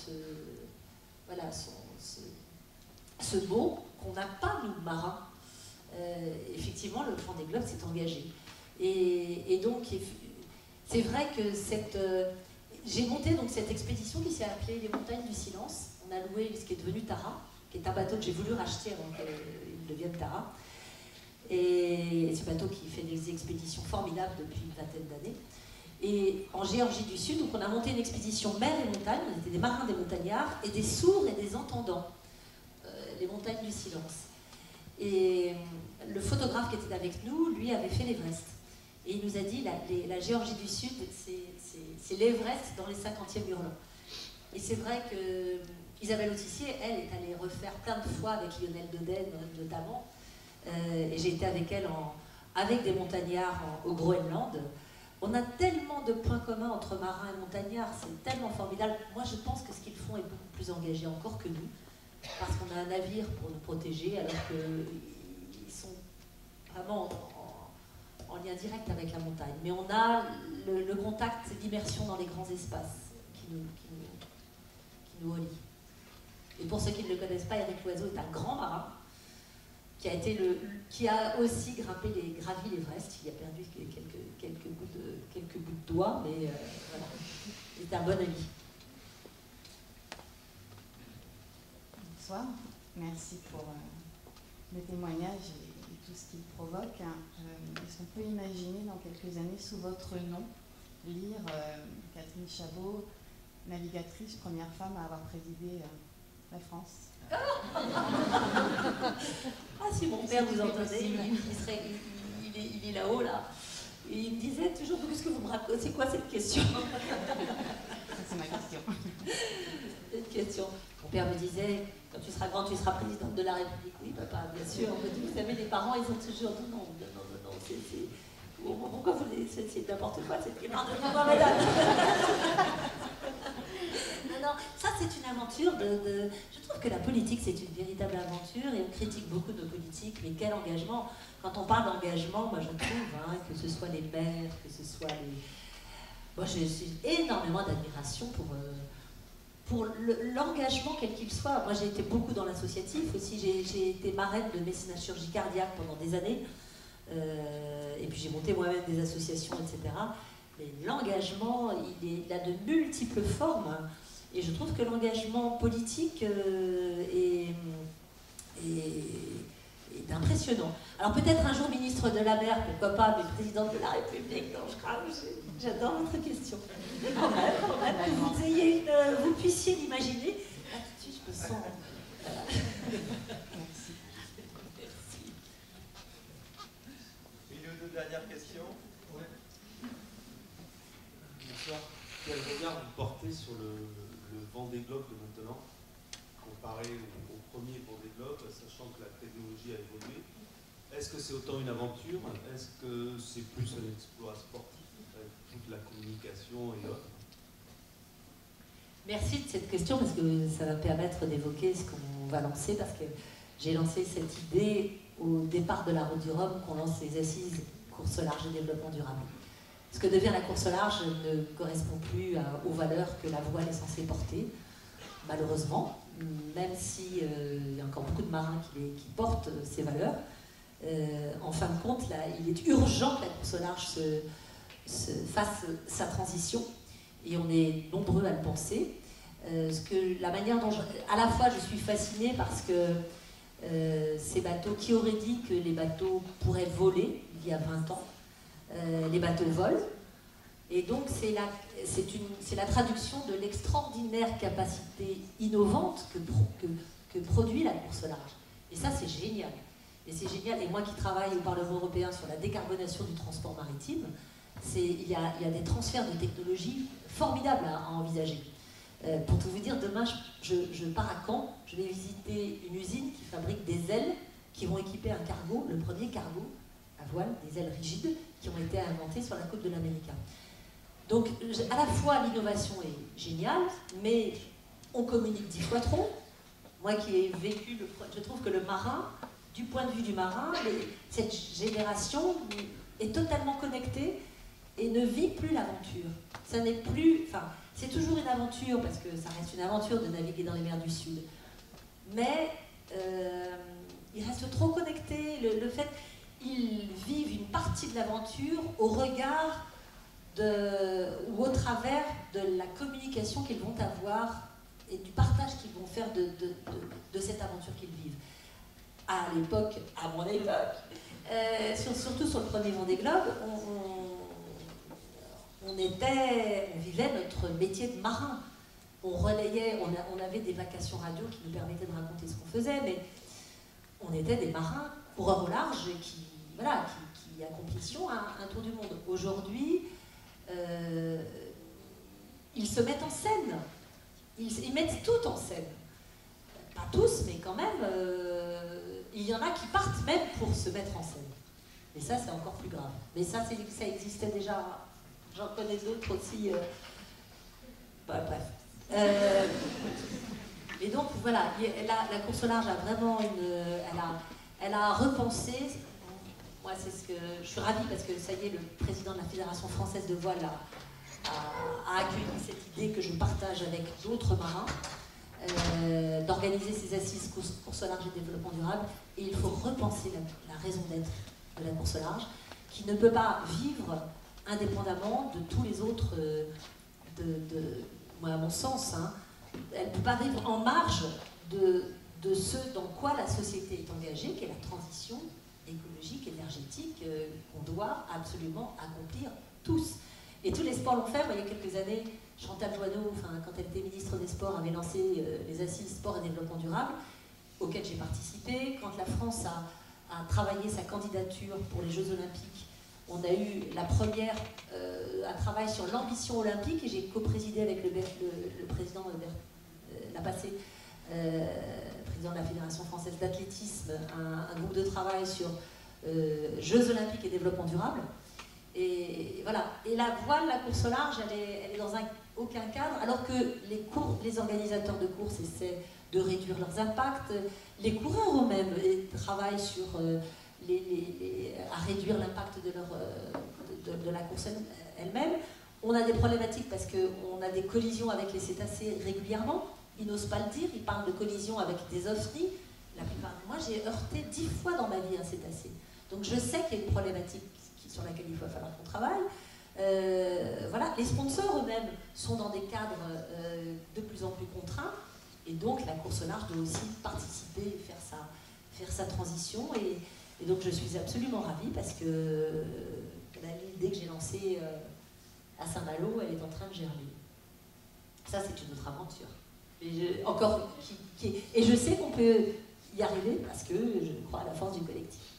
ce mot qu'on n'a pas, nous, marins. Effectivement, le Vendée Globe s'est engagé. Et donc, c'est vrai que j'ai monté donc cette expédition qui s'est appelée les Montagnes du Silence. On a loué ce qui est devenu Tara, qui est un bateau que j'ai voulu racheter avant qu'il devienne Tara. Et ce bateau qui fait des expéditions formidables depuis une vingtaine d'années. Et en Géorgie du Sud, donc on a monté une expédition mer et montagne. On était des marins, des montagnards, et des sourds et des entendants. Les Montagnes du Silence. Et le photographe qui était avec nous, lui, avait fait l'Everest. Et il nous a dit, la Géorgie du Sud, c'est l'Everest dans les 50e hurlants. Et c'est vrai que Isabelle Autissier, elle, est allée refaire plein de fois avec Lionel Dodden, notamment. Et j'ai été avec elle avec des montagnards au Groenland. On a tellement de points communs entre marins et montagnards, c'est tellement formidable. Moi, je pense que ce qu'ils font est beaucoup plus engagé encore que nous, parce qu'on a un navire pour nous protéger, alors qu'ils sont vraiment en lien direct avec la montagne. Mais on a le contact, l'immersion dans les grands espaces qui nous relie. Et pour ceux qui ne le connaissent pas, Éric Loiseau est un grand marin qui a aussi gravi l'Everest. Il a perdu quelques bouts de doigts, mais voilà. C'est un bon ami. Bonsoir, merci pour le témoignage et tout ce qu'il provoque. Est-ce qu'on peut imaginer dans quelques années, sous votre nom, lire Catherine Chabot, navigatrice, première femme à avoir présidé la France? Ah, si mon père vous entendait, il est là-haut, là. Et il me disait toujours, qu'est-ce que vous me racontez? C'est quoi cette question? C'est ma question. Cette question. Mon père me disait, quand tu seras grand, tu seras présidente de la République. Oui, papa, bien sûr. Vous savez, les parents, ils ont toujours dit non, pourquoi vous voulez, c'est n'importe quoi, c'est pardonnez-moi, madame. Non, ça c'est une aventure je trouve que la politique c'est une véritable aventure et on critique beaucoup nos politiques, mais quel engagement. Quand on parle d'engagement, moi je trouve, que ce soit les maires, que ce soit les... Moi j'ai énormément d'admiration pour l'engagement quel qu'il soit. Moi j'ai été beaucoup dans l'associatif aussi, j'ai été marraine de mécénat chirurgie cardiaque pendant des années, et puis j'ai monté moi-même des associations, etc. Mais l'engagement, il a de multiples formes. Et je trouve que l'engagement politique est impressionnant. Alors peut-être un jour ministre de la mer, pourquoi pas, mais présidente de la République, non, je crois, j'adore votre question. Quand même, que vous puissiez l'imaginer. Là tout de suite, je me sens... Merci. Une ou deux dernières questions. Bonsoir. Quel regard vous portez sur le Vendée Globe de maintenant, comparé au premier Vendée Globe, sachant que la technologie a évolué? Est-ce que c'est autant une aventure? Est-ce que c'est plus un exploit sportif, avec toute la communication et autres? Merci de cette question, parce que ça va me permettre d'évoquer ce qu'on va lancer, parce que j'ai lancé cette idée au départ de la Route du Rhum, qu'on lance les assises course large et développement durable. Ce que devient la course large ne correspond plus aux valeurs que la voile est censée porter, malheureusement, même s'il y a encore beaucoup de marins qui portent ces valeurs. En fin de compte, là, il est urgent que la course large fasse sa transition, et on est nombreux à le penser. La manière dont à la fois je suis fascinée parce que ces bateaux, qui auraient dit que les bateaux pourraient voler il y a 20 ans, les bateaux volent, Et donc c'est la traduction de l'extraordinaire capacité innovante que produit la course au large. Et ça, c'est génial. Et c'est génial. Et moi qui travaille au Parlement européen sur la décarbonation du transport maritime, il y a des transferts de technologie formidables à envisager. Pour tout vous dire, demain, je pars à Caen, je vais visiter une usine qui fabrique des ailes qui vont équiper un cargo, le premier cargo à voile, des ailes rigides qui ont été inventées sur la côte de l'Amérique. Donc, à la fois, l'innovation est géniale, mais on communique 10 fois trop. Moi qui ai vécu, je trouve que le marin, du point de vue du marin, cette génération est totalement connectée et ne vit plus l'aventure. Ça n'est plus, enfin, c'est toujours une aventure parce que ça reste une aventure de naviguer dans les mers du Sud. Mais ils restent trop connectés. Le fait, ils vivent une partie de l'aventure au regard ou au travers de la communication qu'ils vont avoir et du partage qu'ils vont faire de cette aventure qu'ils vivent. À l'époque, à mon époque, surtout sur le premier Vendée Globe, on vivait notre métier de marin. On relayait, on avait des vacations radio qui nous permettaient de raconter ce qu'on faisait, mais on était des marins coureurs au large qui accomplissions un tour du monde. Aujourd'hui, ils se mettent en scène. Ils mettent tout en scène. Pas tous, mais quand même, il y en a qui partent même pour se mettre en scène. Et ça, c'est encore plus grave. Mais ça existait déjà. J'en connais d'autres aussi. Bref. Et donc, voilà, la course au large a vraiment elle a repensé. Moi, c'est ce que je suis ravie parce que ça y est, le président de la Fédération française de voile a accueilli cette idée que je partage avec d'autres marins, d'organiser ces assises course au large et développement durable. Et il faut repenser la raison d'être de la course au large, qui ne peut pas vivre indépendamment de tous les autres, moi, à mon sens, hein, elle ne peut pas vivre en marge de ce dans quoi la société est engagée, qui est la transition écologique, énergétique, qu'on doit absolument accomplir tous. Et tous les sports l'ont fait. Moi, il y a quelques années, Chantal Joanneau, quand elle était ministre des Sports, avait lancé les assises sport et développement durable, auxquelles j'ai participé. Quand la France a travaillé sa candidature pour les Jeux Olympiques, on a eu la première un travail sur l'ambition olympique, et j'ai co-présidé avec le président Lapassé, président de la Fédération française d'athlétisme, un groupe de travail sur Jeux Olympiques et développement durable. Et voilà. Et la voile, la course au large, elle est dans aucun cadre, alors que les organisateurs de courses essaient de réduire leurs impacts. Les coureurs eux-mêmes travaillent sur à réduire l'impact de la course elle-même. On a des problématiques parce qu'on a des collisions avec les cétacés régulièrement. Ils n'osent pas le dire, ils parlent de collisions avec des ovnis. La plupart de moi, j'ai heurté 10 fois dans ma vie un cétacé. Donc je sais qu'il y a une problématique sur laquelle il va falloir qu'on travaille. Voilà. Les sponsors eux-mêmes sont dans des cadres de plus en plus contraints, et donc la course au large doit aussi participer et faire sa transition. Et donc je suis absolument ravie parce que l'idée que j'ai lancée à Saint-Malo, elle est en train de germer. Ça, c'est une autre aventure. Et je sais qu'on peut y arriver parce que je crois à la force du collectif.